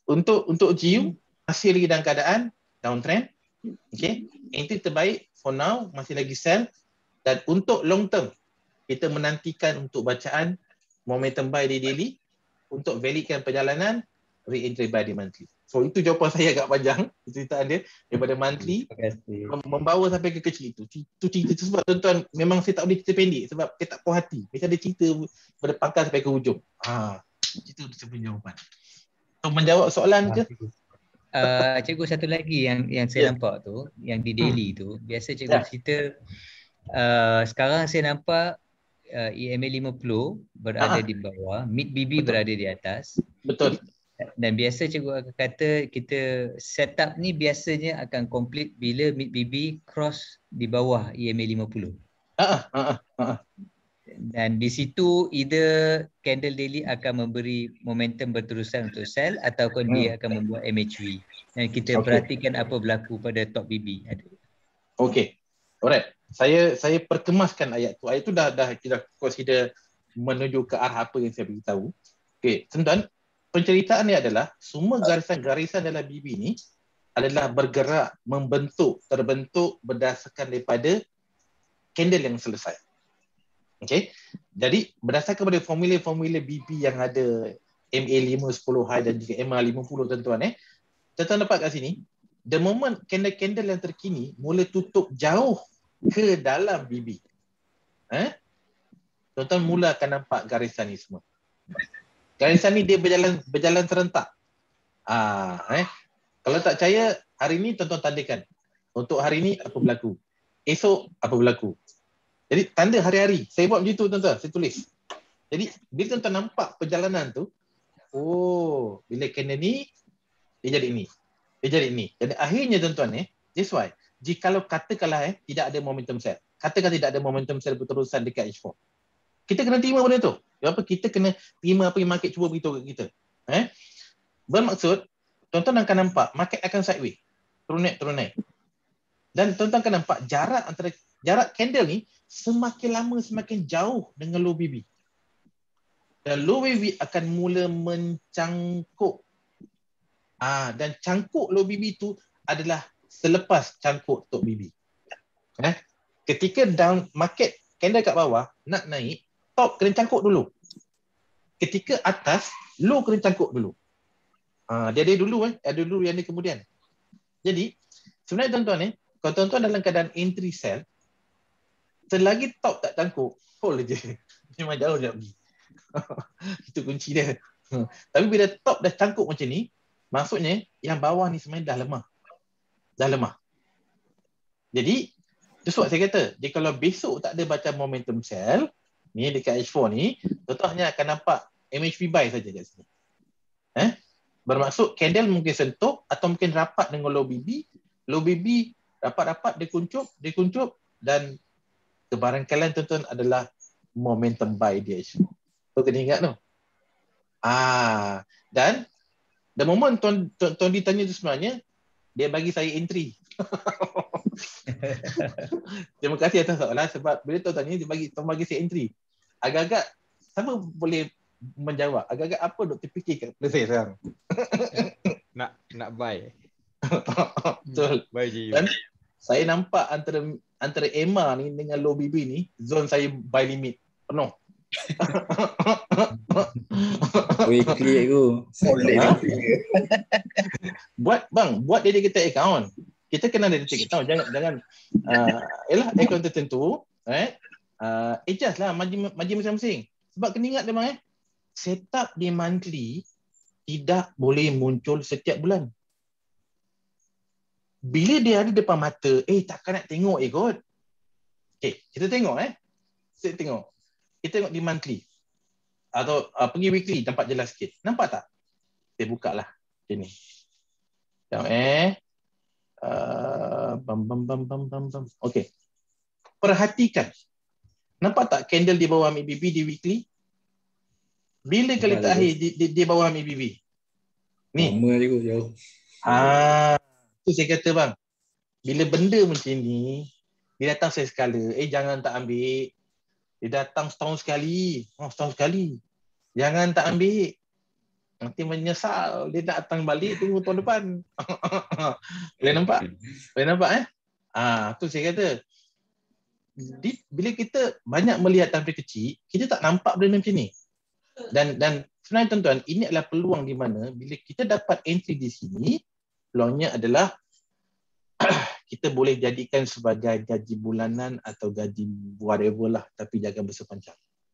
untuk untuk G U masih lagi dalam keadaan downtrend. Okay. Entry terbaik for now masih lagi sell, dan untuk long term kita menantikan untuk bacaan momentum buy di daily untuk validkan perjalanan re-entry buy di monthly. So itu jawapan saya agak panjang ceritaan dia daripada monthly membawa sampai ke kecil itu. Itu cerita tu sebab tuan-tuan memang saya tak boleh cerita pendek sebab saya tak puas hati. Saya ada cerita pada pangkal sampai ke hujung. Ha, itu saya punya jawapan. So menjawab soalan ke? Uh, cikgu satu lagi yang yang saya yeah. nampak tu, yang di daily hmm. tu, biasa cikgu yeah. cerita uh, sekarang saya nampak uh, E M A lima puluh berada ah. di bawah, mid B B Betul. berada di atas. Betul. Dan biasa cikgu akan kata kita setup ni biasanya akan complete bila mid B B cross di bawah E M A lima puluh. Ah, ah, ah, ah. Dan di situ either candle daily akan memberi momentum berterusan untuk sell ataupun hmm. dia akan membuat M H V. Dan kita okay. perhatikan apa berlaku pada top B B. Okey. Alright. Saya saya perkemaskan ayat tu. Ayat tu dah dah kita consider menuju ke arah apa yang saya beritahu. Okey, tuan-tuan, penceritaan ni adalah semua garisan-garisan dalam B B ni adalah bergerak, membentuk, terbentuk berdasarkan daripada candle yang selesai. Okey. Jadi berdasarkan pada formula-formula B B yang ada M A lima, sepuluh high dan juga M A lima puluh tuan-tuan eh. Tuan-tuan dapat kat sini, the moment candle-candle yang terkini mula tutup jauh ke dalam B B. Eh? Tuan-tuan mula akan nampak garisan ni semua. Garisan ni dia berjalan berjalan serentak. Ah, eh. Kalau tak percaya, hari ni tuan-tuan tandakan. Untuk hari ni apa berlaku? Esok apa berlaku? Jadi tanda hari-hari. Saya buat macam tu tuan-tuan, saya tulis. Jadi bila tuan-tuan nampak perjalanan tu, oh, bila candle ni dia jadi ini. Dia jadi ini. Jadi akhirnya tuan-tuan eh, that's why jikalau katakanlah eh tidak ada momentum sell. Katakan tidak ada momentum sell berterusan dekat H four. Kita kena terima benda tu. Sebab apa? Kita kena terima apa yang market cuba beritahu kat kita. Eh? Bermaksud tuan-tuan akan nampak market akan sideways. Turun naik, turun naik. Dan tuan-tuan akan nampak jarak antara jarak candle ni semakin lama semakin jauh dengan low B B. Dan low B B akan mula mencangkuk. Ah, dan cangkuk low B B tu adalah selepas cangkuk top B B. Eh? Ketika down market candle kat bawah nak naik, top kena cangkuk dulu. Ketika atas, low kena cangkuk dulu. Ah, dia ada dulu eh, ada dulu yang ni kemudian. Jadi, sebenarnya tuan-tuan eh, kalau tuan-tuan dalam keadaan entry sell, selagi top tak cangkuk, hold je. Memang jauh je pergi. Itu kunci dia. Tapi bila top dah cangkuk macam ni, maksudnya yang bawah ni sebenarnya dah lemah. Dah lemah. Jadi, itu sebab saya kata, dia kalau besok tak ada baca momentum sell, ni dekat H four ni, tuan-tuan hanya akan nampak M H V buy saja kat sini. Eh? Bermaksud candle mungkin sentuh atau mungkin rapat dengan low B B, low B B rapat-rapat dia kuncup, dia kuncup dan kebarangkalian tuan-tuan adalah momentum buy dia. Tu kena ingat tu. Ah, dan the moment tuan tuan, tuan ditanya tu sebenarnya dia bagi saya entry. Terima kasih atas soalan sebab bila tuan tanya dia bagi tuan bagi saya entry. Agak-agak siapa boleh menjawab? Agak-agak apa doktor fikir kat kepala saya sekarang? nak nak buy. Betul. Buy je. Dan saya nampak antara antara E M A ni dengan low B B ni, zone saya buy limit penuh. Weekly aku. Buat bang, buat dedicated account. Kita kena dedicated account. Jangan jangan uh, yalah account tertentu, eh? Uh, adjust lah margin margin masing-masing. Sebab kena ingat dia bang eh, setup di monthly tidak boleh muncul setiap bulan. Bila dia ada depan mata, eh takkan nak tengok eh kot. Okay, kita tengok eh. Kita tengok. Kita tengok di monthly. Atau uh, pergi weekly, nampak jelas sikit. Nampak tak? Saya buka lah. Macam ni. Tengok eh. Uh, bam, bam, bam, bam, bam, bam. Okay. Perhatikan. Nampak tak candle di bawah M A B B di weekly? Bila kali terakhir di, di, di bawah M A B B? Ni. Lama juga jauh. Ah, tu saya kata bang. Bila benda macam ni, dia datang saya sekala. Eh jangan tak ambil. Dia datang setahun sekali. Oh, setahun sekali. Jangan tak ambil. nanti menyesal dia datang balik tunggu tahun depan. Boleh nampak? Boleh nampak eh? Ah, tu saya kata di, bila kita banyak melihat daripada kecil, kita tak nampak benda macam ni. Dan dan sebenarnya tuan-tuan, ini adalah peluang di mana bila kita dapat entry di sini, peluangnya adalah kita boleh jadikan sebagai gaji bulanan atau gaji whatever lah, tapi jangan bersepanjang.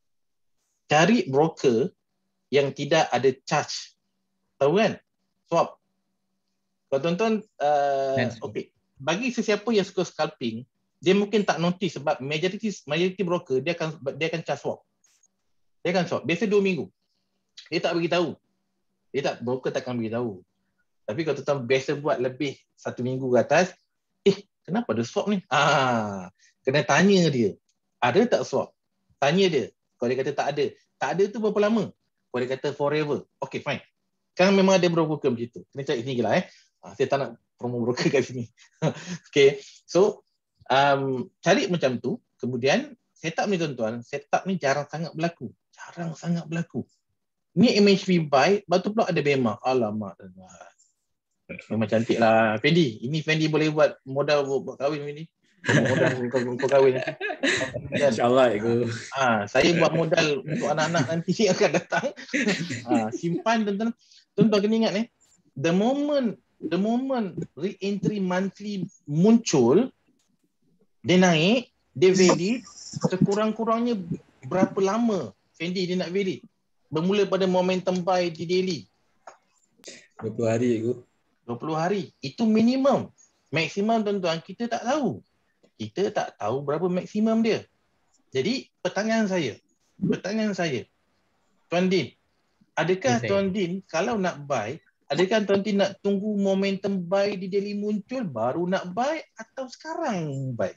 Cari broker yang tidak ada charge. Tahu kan? Swap. Kalau tuan-tuan, uh, okay. Bagi sesiapa yang suka scalping, dia mungkin tak notice sebab majority majority broker dia akan dia akan charge swap. Dia akan swap. Biasa dua minggu. Dia tak beritahu. Dia tak, broker takkan beritahu. Tapi kalau tuan-tuan biasa buat lebih satu minggu ke atas, eh, kenapa ada swap ni? Ah, kena tanya dia. Ada tak swap? Tanya dia. Kalau dia kata tak ada. Tak ada tu berapa lama? Kalau dia kata forever. Okay, fine. Kan memang ada broker macam tu. Kena cari sini lah eh. Ah, saya tak nak promo broker kat sini. Okay. So, um, cari macam tu. Kemudian, setup ni tuan-tuan, setup ni jarang sangat berlaku. Jarang sangat berlaku. Ni M H V buy, lepas tu pula ada Bema. Alamak. Memang cantik lah. Fendi, ini Fendi boleh buat modal buat kahwin Fendi. Modal untuk kahwin. InsyaAllah aku. Ha, saya buat modal untuk anak-anak nanti yang akan datang. Ha, simpan tuan-tuan. Tuan-tuan kena ingat eh. The moment the moment re-entry monthly muncul, dia naik, dia valid, sekurang-kurangnya berapa lama Fendi dia nak valid? Bermula pada momentum buy di daily. dua puluh hari aku. dua puluh hari. Itu minimum. Maksimum tuan-tuan, kita tak tahu. Kita tak tahu berapa maksimum dia. Jadi, pertanyaan saya. Pertanyaan saya. Tuan Din, adakah Yes, Tuan Din, kalau nak buy, adakah Tuan Din nak tunggu momentum buy di daily muncul, baru nak buy atau sekarang buy?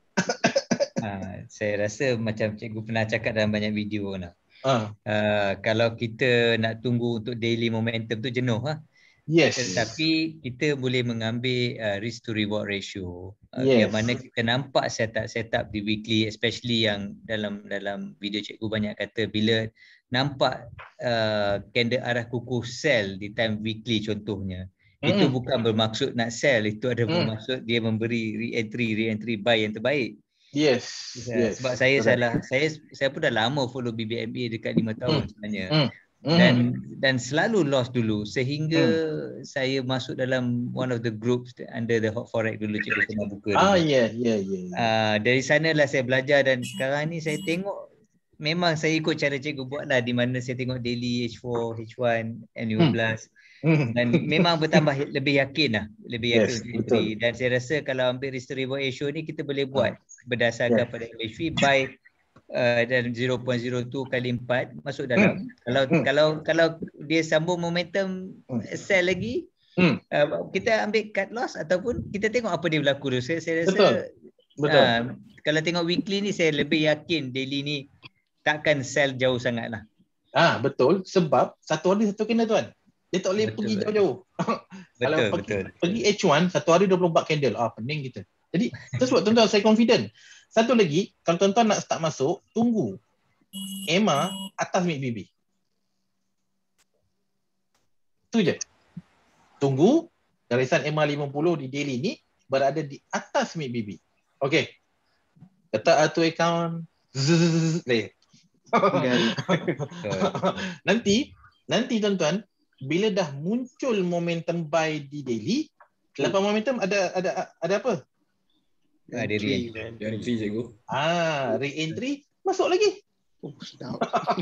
Ha, saya rasa macam cikgu pernah cakap dalam banyak video nak. Uh. Uh, kalau kita nak tunggu untuk daily momentum tu jenuh lah. Yes. Tetapi kita boleh mengambil uh, risk to reward ratio. Uh, Yes. Yang mana kita nampak setup-setup di weekly, especially yang dalam dalam video cikgu banyak kata bila nampak uh, candle arah kukuh sell di time weekly contohnya. Mm. Itu bukan bermaksud nak sell, itu ada mm. bermaksud dia memberi re-entry, re-entry buy yang terbaik. Yes. yes. Sebab saya Correct. salah, saya saya pun dah lama follow B B M A dekat lima tahun mm. sebenarnya. Mm. Mm. Dan dan selalu loss dulu sehingga mm. saya masuk dalam one of the groups under the Hot Forex dulu cikgu pernah buka. Ah ya ya ya. Ah dari sanalah saya belajar dan sekarang ni saya tengok memang saya ikut cara cikgu buat lah di mana saya tengok daily H four, H one, M lima belas mm. dan memang bertambah lebih yakin lah, lebih yakin yes, entry. Dan saya rasa kalau ambil risk to reward ratio ni kita boleh buat berdasarkan yeah. pada M H V buy uh, dan zero point zero two kali empat masuk dalam. Hmm. Kalau hmm. kalau kalau dia sambung momentum hmm. sell lagi, hmm. uh, kita ambil cut loss ataupun kita tengok apa dia berlaku dulu. Saya, saya rasa betul. Betul. Uh, kalau tengok weekly ni saya lebih yakin daily ni takkan sell jauh sangat lah. Ah betul, sebab satu hari satu kena tuan. Dia tak boleh betul, pergi jauh-jauh. Kalau betul, pergi, betul. pergi H one satu hari dua puluh empat candle. Ah pening kita. Jadi, itu sebab tuan-tuan saya confident. Satu lagi, kalau tuan-tuan nak start masuk, tunggu E M A atas M A C D B. Itu je. Tunggu garisan E M A lima puluh di daily ni berada di atas M A C D B. Okey. Letak auto account. Zzz, nanti, nanti tuan-tuan, bila dah muncul momentum buy di daily, lepas momentum ada ada ada apa? Ada re-entry. Re-entry cikgu. Ah, re-entry masuk lagi. Oh, sedap.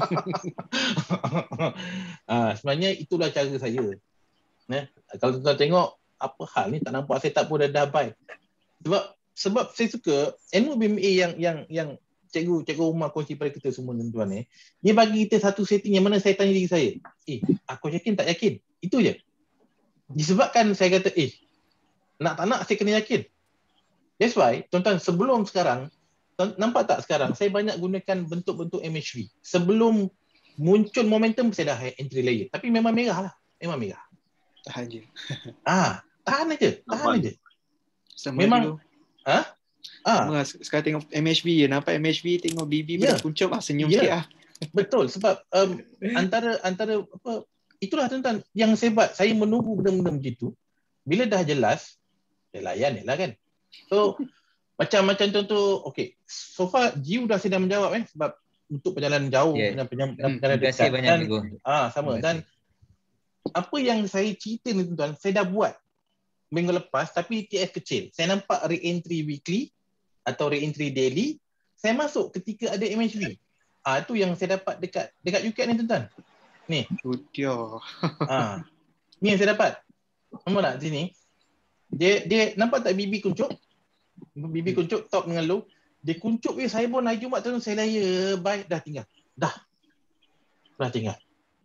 ah, sebenarnya itulah cara saya. Nah, kalau tuan tengok apa hal ni tak nampak setup pun dah dah buy. Sebab sebab saya suka ilmu B M A yang yang yang cikgu cikgu Umar kongsi pada kita semua tuan-tuan ni. Dia bagi kita satu setting yang mana saya tanya diri saya, "Eh, aku yakin tak yakin?" Itu je. Disebabkan saya kata, "Eh, nak tak nak saya kena yakin." That's why, tuan-tuan, sebelum sekarang, nampak tak sekarang, saya banyak gunakan bentuk-bentuk M H V. Sebelum muncul momentum, saya dah entry layer. Tapi memang merah lah. Memang merah. Tahan je. Ah, tahan aja. Tahan aja. Sama memang, ha? Ah. Sama, sekarang tengok M H V je. Nampak M H V, tengok B B yeah. pada puncak lah. Senyum yeah. sikit lah. Betul. Sebab um, antara antara apa itulah tuan-tuan yang saya buat. Saya menunggu benda-benda begitu. Bila dah jelas, saya layan je lah kan. So, macam-macam contoh, okay. So far, Jiu dah sedang menjawab eh. Sebab untuk perjalanan jauh, Yeah. dan perjalanan, Hmm, perjalanan terima kasih dekat. banyak, Dan, Cikgu. ah, sama. Dan apa yang saya cerita ni tuan-tuan, saya dah buat minggu lepas, tapi T F kecil. Saya nampak re-entry weekly atau re-entry daily. Saya masuk ketika ada M H V. Ah, itu yang saya dapat dekat dekat U K ni tuan-tuan. Ni. Studio. Ah. Ni yang saya dapat. Nampak tak sini? Dia dia nampak tak bibi kuncup? Bibi kuncup top dengan low. Dia kuncup je saya pun hari Jumaat tu saya laya baik dah tinggal. Dah. Dah tinggal.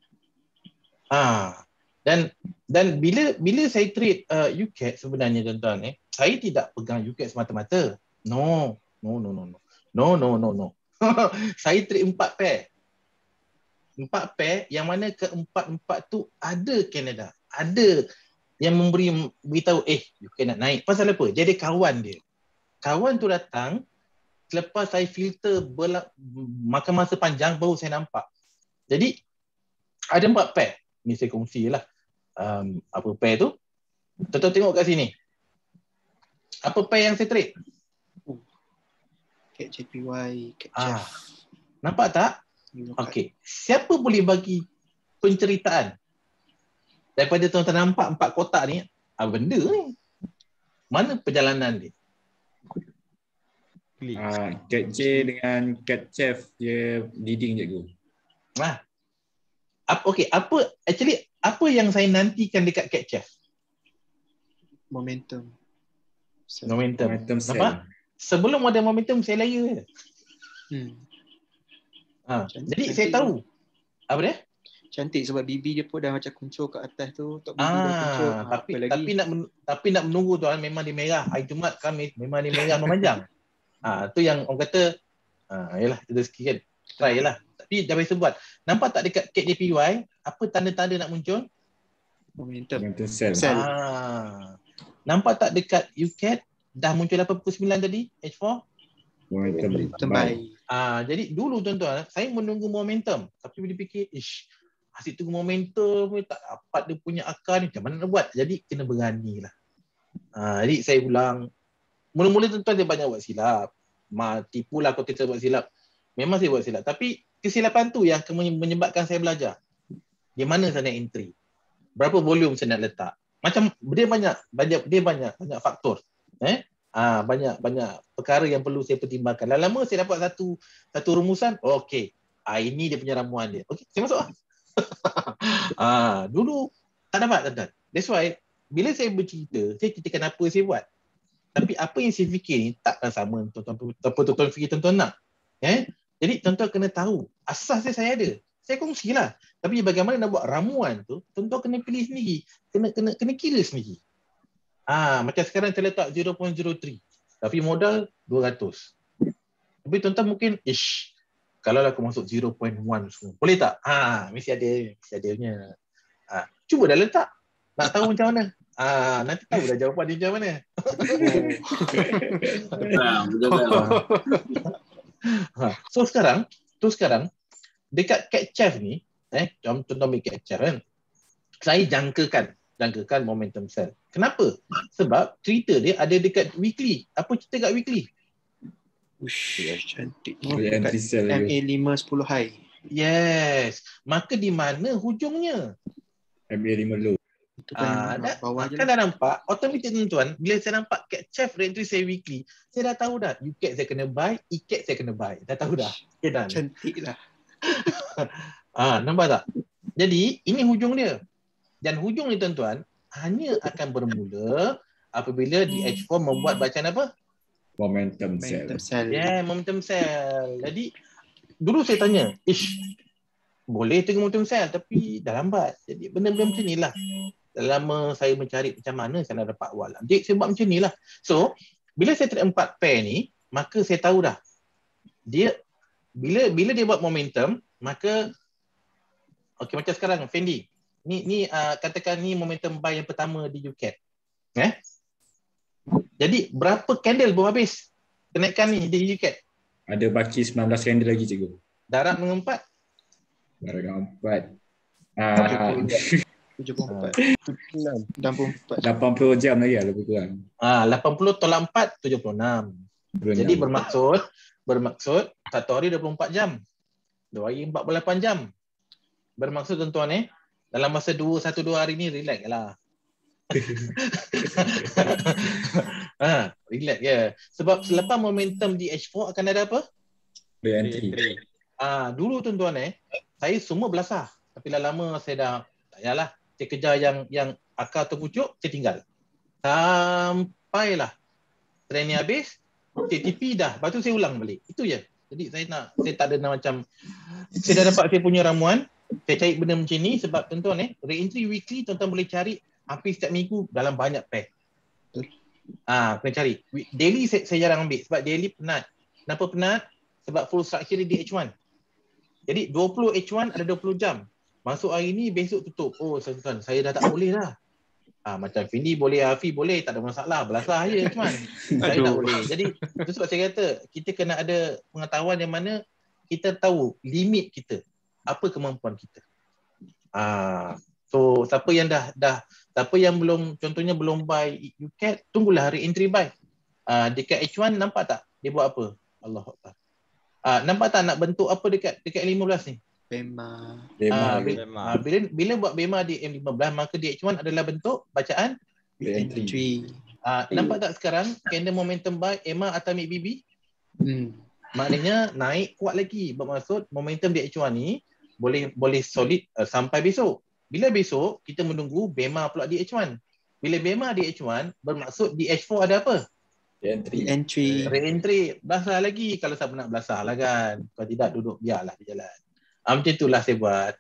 Ah. Dan dan bila bila saya trade uh, U K sebenarnya tuan-tuan eh, saya tidak pegang U K semata-mata. No. No no no no. No no no no. Saya trade empat pair. Empat pair yang mana keempat-empat tu ada Canada. Ada yang memberi beritahu, eh, you can nak naik. Pasal apa? Dia ada kawan dia. Kawan tu datang, selepas saya filter berla- makan masa panjang, baru saya nampak. Jadi, ada empat pair. Ni saya kongsi lah. Um, apa pair tu? Tuan-tuan tengok kat sini. Apa pair yang saya trade? Cat J P Y, Cat Ah, Jeff. nampak tak? Okey. Siapa boleh bagi penceritaan daripada tuan-tuan nampak empat kotak ni, apa benda ni? Mana perjalanan dia? Ah, Cat J dengan Cat Chef dia leading cikgu. Nah. Apa okey, apa actually apa yang saya nantikan dekat Cat Chef? Momentum. So, Momentum. Momentum sell. Nampak? Sebelum ada momentum saya laya je. Hmm. Ha. Cantik, Jadi cantik saya tahu. Apa dia? Cantik sebab bibi dia pun dah macam kuncur kat atas tu. Tok bibi dah kuncur. Ah, Ha, tapi apa lagi? tapi nak men- tapi nak menunggu tuan, memang dia merah. Hari Jumaat Khamis memang dia merah memanjang. Ah, tu yang orang kata ah yalah rezeki kan. Try lah. Tapi dah biasa buat. Nampak tak dekat Cat J P Y apa tanda-tanda nak muncul? Momentum. Momentum sell. Sell. Ah. Nampak tak dekat U C A T dah muncul lapan puluh sembilan tadi H four? Momentum Momentum buy. buy. Ah, jadi dulu tuan-tuan, saya menunggu momentum. Tapi bila fikir, ish, asyik tunggu momentum, tak dapat dia punya akar ni, macam mana nak buat? Jadi kena berani lah. Ah, jadi saya ulang. Mula-mula tuan-tuan dia banyak buat silap. Ma, tipulah kalau kita buat silap. Memang saya buat silap. Tapi kesilapan tu yang menyebabkan saya belajar. Di mana saya nak entry? Berapa volume saya nak letak? Macam dia banyak, banyak dia banyak, banyak faktor. Eh? Ah, banyak banyak perkara yang perlu saya pertimbangkan. Lama-lama saya dapat satu satu rumusan, okey. Ah, ini dia punya ramuan dia. Okey, saya masuk ah. ah, dulu tak dapat tuan-tuan. That's why bila saya bercerita, saya ceritakan apa saya buat. Tapi apa yang saya fikir ni takkan sama tuan-tuan apa tuan-tuan fikir tuan-tuan nak. Eh? Jadi tuan-tuan kena tahu asasnya saya ada. Saya kongsilah. Tapi bagaimana nak buat ramuan tu, tuan-tuan kena pilih sendiri. Kena kena kena kira sendiri. Ah, macam sekarang saya letak zero point zero three. Tapi modal dua ratus. Tapi tuan-tuan mungkin, ish, kalau aku masuk zero point one semua, boleh tak? Ah, mesti ada, mesti ada punya. Ah, cuba dah letak. Nak tahu macam mana? Ah, nanti tahu dah jawapan dia macam mana. Ha. So sekarang, tu sekarang dekat Cat Chef ni, eh, contoh ambil Cat Chef kan. Saya jangkakan, jangkakan momentum sell. Kenapa? Sebab cerita dia ada dekat weekly. Apa cerita kat weekly? Ush, cantik. Boleh entry sell M A lagi. lima sepuluh high. Yes. Maka di mana hujungnya? M A lima low. Itu Ah, kan dah, bawah je kan lah. dah nampak automatic tuan-tuan. Bila saya nampak Cat Chef re-entry saya weekly, saya dah tahu dah U C A T saya kena buy, E C A T saya kena buy. Dah tahu dah. Okay, dah. Cantik lah. Ah, nampak tak? Jadi ini hujung dia. Dan hujung ni tuan-tuan hanya akan bermula apabila di H four membuat bacaan apa? Momentum sell. Momentum sell. Yeah, momentum sell. Jadi dulu saya tanya, ish, boleh tengok momentum sell tapi dah lambat. Jadi benda-benda macam ni lah. Lama saya mencari macam mana saya nak dapat awal. Jadi saya buat macam ni lah. So, bila saya trade empat pair ni, maka saya tahu dah. Dia, bila bila dia buat momentum, maka, okey macam sekarang, Fendi. Ni, ni uh, katakan ni momentum buy yang pertama di U C A T. Eh? Jadi, berapa candle baru habis kenaikan ni di U C A T? Ada baki sembilan belas candle lagi cikgu. Darab mengempat. Darab empat. Ah, tujuh puluh empat. Enam. enam puluh empat. lapan puluh jam lagi lah lebih kurang. Ah, lapan puluh tolak empat, tujuh puluh enam. Jadi bermaksud bermaksud satu hari dua puluh empat jam. Dua hari empat puluh lapan jam. Bermaksud tuan-tuan eh, dalam masa dua satu dua hari ni relax lah. ha, relax ya. Sebab selepas momentum di H four akan ada apa? Re-entry. Ah, dulu tuan-tuan eh, saya semua belasah. Tapi lama-lama saya dah tak payahlah. Saya kejar yang yang akar atau pucuk, saya tinggal. Sampailah trend ni habis, T T P dah. Lepas tu saya ulang balik. Itu je. Jadi saya nak, saya tak ada nak macam, saya dah dapat saya punya ramuan, saya cari benda macam ni sebab tuan-tuan eh, re-entry weekly tuan-tuan boleh cari hampir setiap minggu dalam banyak pair. Ah, kena cari. Daily saya, saya jarang ambil sebab daily penat. Kenapa penat? Sebab full structure di H one. Jadi dua puluh H one ada dua puluh jam. Masuk hari ni, besok tutup. Oh, tuan-tuan, saya dah tak boleh dah. Ah, macam Findi boleh, Afi boleh, tak ada masalah. Belasah je H one. Saya tak boleh. Jadi, itu sebab saya kata, kita kena ada pengetahuan yang mana kita tahu limit kita. Apa kemampuan kita. Ah, so, siapa yang dah, dah siapa yang belum, contohnya belum buy U C A T, tunggulah re-entry buy. Ah, dekat H one, nampak tak? Dia buat apa? Allah Akbar. Ah, nampak tak nak bentuk apa dekat dekat lima belas ni? Bema. Bema. Ah, bila, ah, bila, bila buat Bema di M lima belas, maka di H one adalah bentuk bacaan Re-entry. ah, nampak tak sekarang candle momentum buy E M A atau M A C B B? Hmm. Maknanya naik kuat lagi. Bermaksud momentum di H one ni boleh boleh solid uh, sampai besok. Bila besok kita menunggu Bema pula di H one. Bila Bema di H one bermaksud di H four ada apa? Re-entry. Entry. Re-entry. Belasah lagi kalau siapa nak belasah lah kan. Kalau tidak duduk biarlah di jalan. Ah, macam itulah saya buat.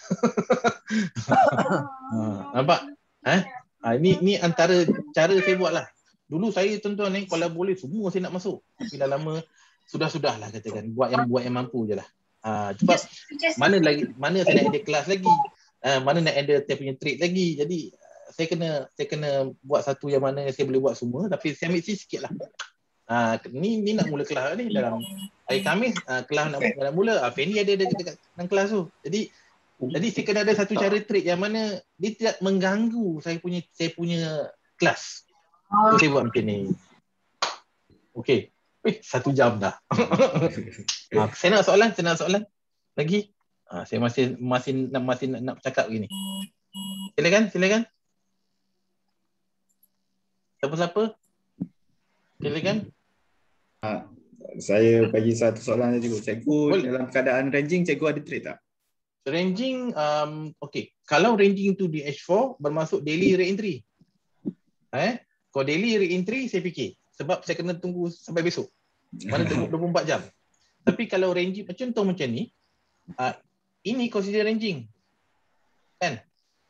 ha, nampak? Eh? Ha, ini ni antara cara saya buat lah. Dulu saya tuan-tuan ni kalau boleh semua saya nak masuk. Tapi dah lama sudah-sudah lah katakan. Buat yang buat yang mampu je lah. Ha, sebab mana lagi mana saya nak ada kelas lagi. Ha, mana nak ada saya punya trade lagi. Jadi saya kena saya kena buat satu yang mana saya boleh buat semua. Tapi saya ambil sikit lah. Ha, ni ni nak mula kelas ni dalam hari Khamis, uh, kelas nak, nak mula. Ah, Fendi ada dekat, dekat dalam kelas tu. Jadi jadi saya kena ada satu cara trade yang mana dia tidak mengganggu saya punya saya punya kelas. So saya buat macam ni. Okey. Eh, satu jam dah. ah, saya nak soalan, saya nak soalan lagi. Ah, saya masih masih nak masih nak, nak bercakap begini. Silakan, silakan. Siapa-siapa? Silakan. Ah, saya bagi satu soalan saja cikgu. Cikgu Boleh. dalam keadaan ranging, cikgu ada trade tak? Ranging, um, okay. Kalau ranging tu di H four, bermaksud daily re-entry. Eh? Kalau daily re-entry, saya fikir. Sebab saya kena tunggu sampai besok. Mana dua puluh empat jam. Tapi kalau ranging, contoh macam ni, uh, ini consider ranging. Kan?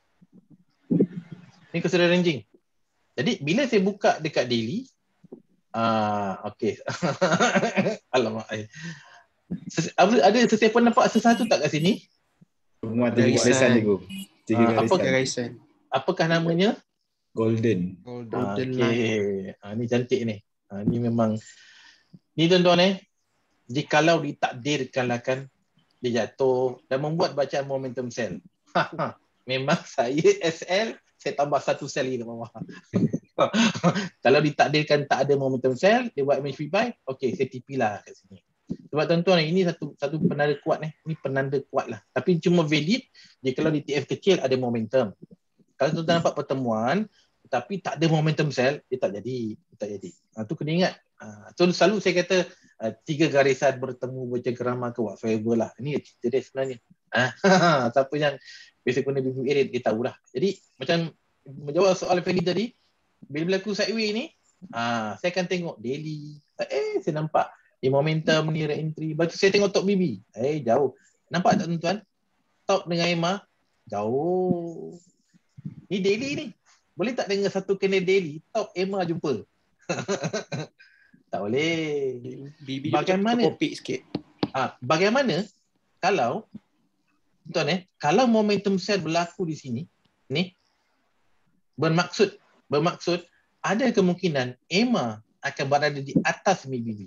Ini consider ranging. Jadi, bila saya buka dekat daily, Ah, okey. Alamak. Ses- ada sesiapa nampak sesuatu tak kat sini? Semua tiga Garisan. garisan cikgu. Tiga Ah, apa garisan. Garisan. Apakah namanya? Golden. Golden. Ah, Golden okey. Ah, ni cantik ni. Ah, ni memang ni tuan-tuan eh. Jikalau ditakdirkan kan dia jatuh dan membuat bacaan momentum sell. Memang saya S L saya tambah satu sell lagi kat bawah. Kalau ditakdirkan tak ada momentum sell, dia buat M H V buy, okey, saya T P lah kat sini. Sebab tuan-tuan, ini satu satu penanda kuat eh. Ini penanda kuat lah. Tapi cuma valid dia kalau di T F kecil ada momentum. Kalau tuan-tuan nampak pertemuan tapi tak ada momentum sell, dia tak jadi. Dia tak jadi. Ha, tu kena ingat. Ha, so selalu saya kata uh, tiga garisan bertemu bercengkerama ke whatsoever lah. Ini cerita dia sebenarnya. Ha, siapa yang biasa guna B B A dia, dia tahulah. Jadi macam menjawab soal Fendi tadi, bila berlaku sideway ni, ah, saya akan tengok daily. Eh, saya nampak di momentum ni re-entry. Lepas tu saya tengok top B B. Eh, jauh. Nampak tak tuan-tuan? Top dengan E M A, jauh. Ni daily ni. Boleh tak dengan satu kena daily, top E M A jumpa? Tak boleh. B B Bagaimana? Topik sikit. Ah, bagaimana kalau tuan eh, kalau momentum sell berlaku di sini, ni bermaksud bermaksud ada kemungkinan E M A akan berada di atas M A C B B.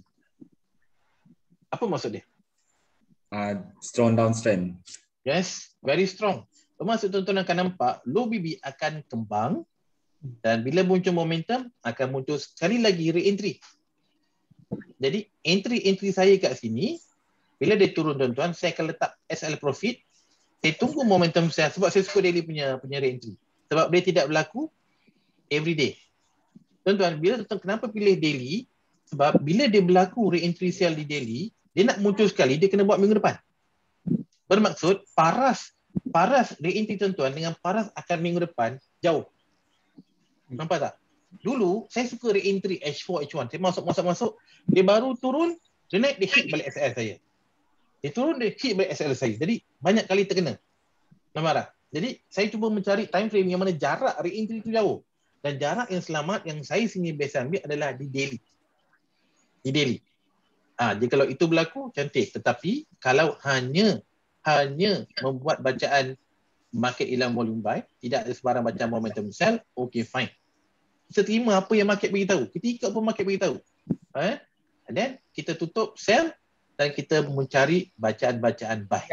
Apa maksud dia? Uh, strong downtrend. Yes, very strong. Bermaksud tuan-tuan akan nampak low B B akan kembang dan bila muncul momentum akan muncul sekali lagi re-entry. Jadi entry-entry saya kat sini, bila dia turun tuan-tuan, saya akan letak S L profit. Saya tunggu momentum saya sebab saya suka daily punya punya re-entry. Sebab dia tidak berlaku every day. Tuan-tuan, bila tuan-tuan kenapa pilih daily? Sebab bila dia berlaku re-entry sell di daily, dia nak muncul sekali, dia kena buat minggu depan. Bermaksud paras paras re-entry tuan-tuan dengan paras akan minggu depan jauh. Nampak tak? Dulu saya suka re-entry H four, H one. Saya masuk-masuk-masuk, dia baru turun, dia naik, dia hit balik S L saya. Dia turun, dia hit balik S L saya. Jadi banyak kali terkena. Nampak tak? Jadi saya cuba mencari time frame yang mana jarak re-entry itu jauh. Dan jarak yang selamat yang saya sini biasa ambil adalah di daily. Di daily. Ah, jadi kalau itu berlaku, cantik. Tetapi kalau hanya hanya membuat bacaan market hilang volume buy, tidak ada sebarang bacaan momentum sell, okay fine. Kita terima apa yang market beritahu. Kita ikut apa market beritahu. Eh? And then kita tutup sell dan kita mencari bacaan-bacaan buy.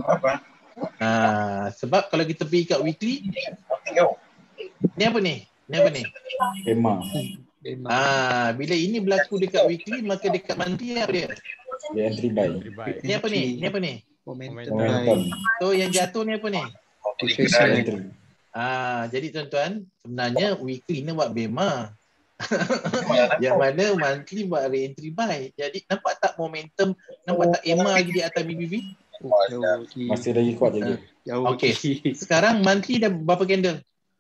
Ah, sebab kalau kita pergi kat weekly, ni apa ni? Ni apa ni? Bema. Ah, bila ini berlaku dekat weekly, maka dekat monthly apa dia? Dia entry buy. Entry buy. Ni apa ni? Ni apa ni? Momentum. Momentum. So yang jatuh ni apa ni? Entry. Ah, jadi tuan-tuan, sebenarnya weekly ni buat bema. Yang mana monthly buat re-entry buy. Jadi nampak tak momentum, nampak tak E M A lagi di atas B B B? Masih lagi kuat je. Okey. Sekarang monthly dah berapa candle?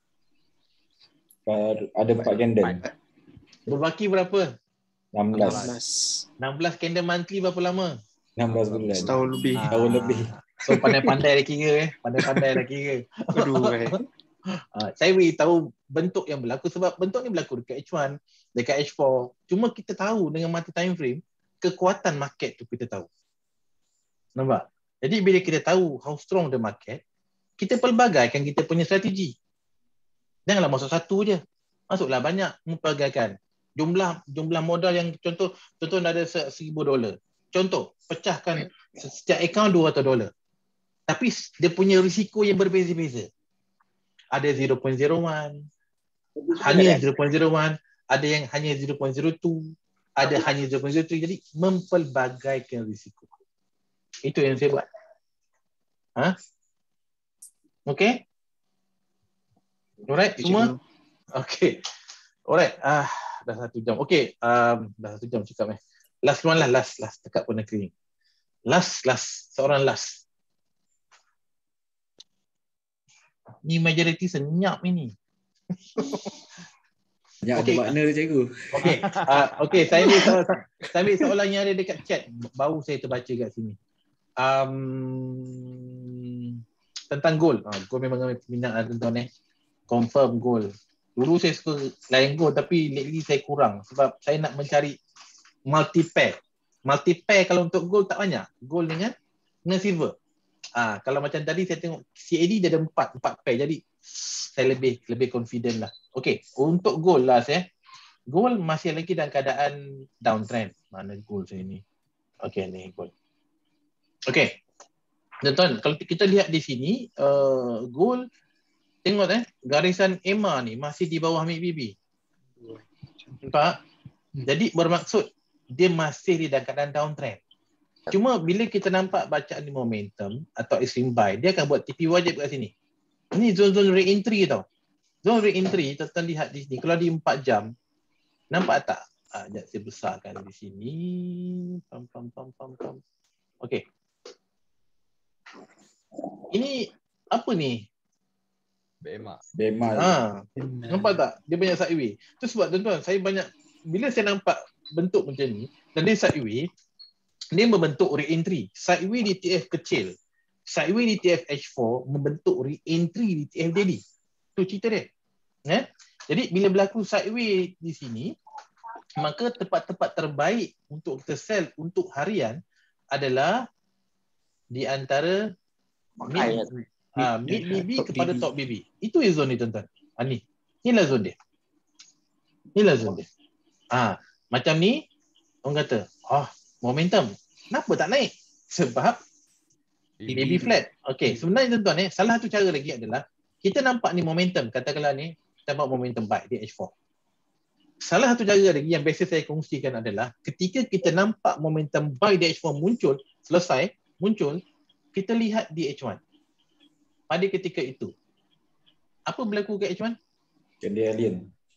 Ada empat candle. Berbaki berapa? enam belas. enam belas candle monthly berapa lama? enam belas bulan. Setahun lebih. Tahun lebih. So pandai-pandai dah kira eh. Pandai-pandai dah kira. Aduh, eh. Uh, saya beritahu bentuk yang berlaku sebab bentuk ni berlaku dekat H one, dekat H four. Cuma kita tahu dengan mata time frame, kekuatan market tu kita tahu. Nampak? Jadi bila kita tahu how strong the market, kita pelbagaikan kita punya strategi. Janganlah masuk satu je. Masuklah banyak, mempelbagaikan. Jumlah jumlah modal yang contoh, contoh ada seribu dolar. Contoh, pecahkan setiap akaun dua ratus dolar. Tapi dia punya risiko yang berbeza-beza. Ada zero point zero one, hanya zero point zero one, ada yang hanya zero point zero two, ada hanya zero point zero three. Jadi mempelbagaikan risiko. Itu yang saya buat. Ha? Okay? Alright, semua? Okay. Alright. Ah, dah satu jam. Okay, um, dah satu jam cakap eh. Last one lah, last, last. Tekak pun nak cleaning. Last, last. Seorang last. Ni majoriti senyap ini. Ya, okay. Ada makna dia cikgu. Okey. Uh, okey, saya ambil soalan, saya ambil soalan yang ada dekat chat. Baru saya terbaca kat sini. Um, tentang gold. Uh, gold memang minat lah tuan-tuan eh. Confirm gold. Dulu saya suka lain gold tapi lately saya kurang sebab saya nak mencari multi pair. Multi pair kalau untuk gold tak banyak. Gold dengan dengan silver. Ah, kalau macam tadi saya tengok C A D dia ada empat, empat pair. Jadi saya lebih lebih confident lah. Okey, untuk gold lah saya. Gold masih lagi dalam keadaan downtrend. Mana gold saya ni? Okey, ni gold. Okey. Tuan-tuan, kalau kita lihat di sini, uh, gold tengok eh, garisan E M A ni masih di bawah M A C D. Nampak? Jadi bermaksud dia masih di dalam keadaan downtrend. Cuma bila kita nampak bacaan di momentum atau extreme buy, dia akan buat T P wajib kat sini. Ini zone-zone re-entry tau. Zone re-entry, tuan-tuan lihat di sini. Kalau di empat jam, nampak tak? Ah, sekejap saya besarkan di sini. Pam, pam, pam, pam, pam. Okey. Ini apa ni? Bema. Bema. Ha, nampak tak? Dia banyak sideway. Tu sebab tuan-tuan, saya banyak, bila saya nampak bentuk macam ni, dan dia sideway, dia membentuk re-entry. Sideway di T F kecil. Sideway di T F H four membentuk re-entry di T F daily. Tu cerita dia. Eh? Jadi bila berlaku sideway di sini, maka tempat-tempat terbaik untuk kita sell untuk harian adalah di antara mid, uh, mid B B kepada top B B. Itu yang zone ni tuan-tuan. Ha, ni. Inilah zone dia. Inilah zone dia. Ha, macam ni, orang kata, oh, momentum. Kenapa tak naik? Sebab B B flat. Okey, sebenarnya tuan-tuan eh, salah satu cara lagi adalah kita nampak ni momentum, katakanlah ni kita nampak momentum buy di H four. Salah satu cara lagi yang biasa saya kongsikan adalah ketika kita nampak momentum buy di H four muncul, selesai, muncul, kita lihat di H one. Pada ketika itu, apa berlaku ke H one? Candle alien.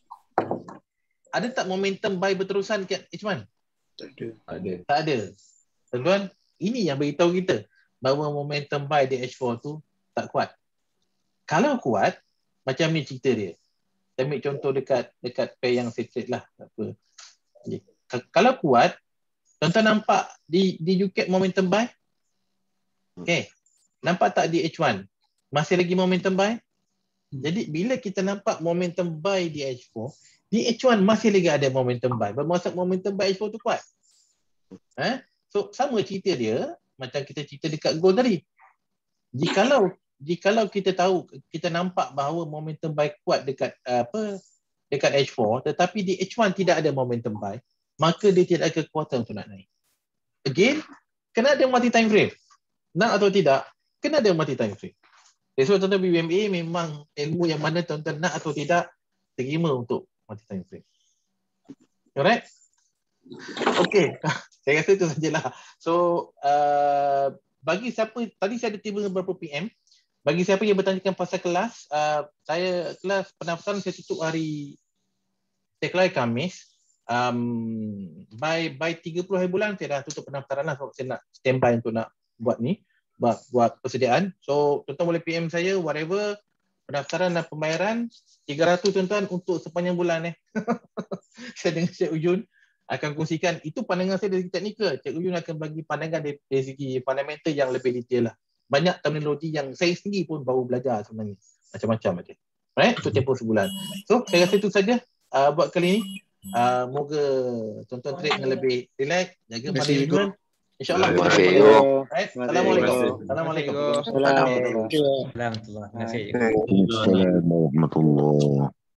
Ada tak momentum buy berterusan ke H one? Tak ada. Ada. Tak ada. Tuan-tuan, ini yang beritahu kita bahawa momentum buy di H four tu tak kuat. Kalau kuat, macam ni cerita dia. Saya ambil contoh dekat dekat pair yang saya trade lah. Tak apa. Okay. Kalau kuat, tuan-tuan nampak di di U C A P momentum buy? Okay. Nampak tak di H one? Masih lagi momentum buy? Jadi bila kita nampak momentum buy di H four, di H one masih lagi ada momentum buy. Bermaksud momentum buy H four tu kuat. Eh? So sama cerita dia macam kita cerita dekat gold tadi. Jikalau jikalau kita tahu, kita nampak bahawa momentum buy kuat dekat uh, apa dekat H four, tetapi di H one tidak ada momentum buy, maka dia tidak ada kekuatan untuk nak naik. Again, kena ada multi time frame. Nak atau tidak, kena ada multi time frame. Okay, so tuan-tuan B B M A memang ilmu yang mana tuan-tuan nak atau tidak terima untuk multi time frame. Alright? Okay, saya rasa itu sajalah. So, uh, bagi siapa, tadi saya ada tiba beberapa P M, bagi siapa yang bertanyakan pasal kelas, uh, saya kelas pendaftaran saya tutup hari, saya kelas Khamis. Um, by by tiga puluh hari bulan saya dah tutup pendaftaran lah, sebab saya nak standby untuk nak buat ni, buat, buat persediaan. So, tuan-tuan boleh P M saya, whatever, pendaftaran dan pembayaran, tiga ratus tuan-tuan untuk sepanjang bulan eh. Saya dengan Cik Uyun akan kongsikan, itu pandangan saya dari segi teknikal. Cik Uyun akan bagi pandangan dari, dari segi fundamental yang lebih detail lah. Banyak terminologi yang saya sendiri pun baru belajar sebenarnya. Macam-macam. Okay. Alright, untuk tempoh sebulan. So, saya rasa itu saja uh, buat kali ini. Uh, moga tuan-tuan trade dengan lebih relax, jaga management. InsyaAllah. Assalamualaikum. Assalamualaikum. Assalamualaikum. Assalamualaikum. Assalamualaikum warahmatullahi wabarakatuh.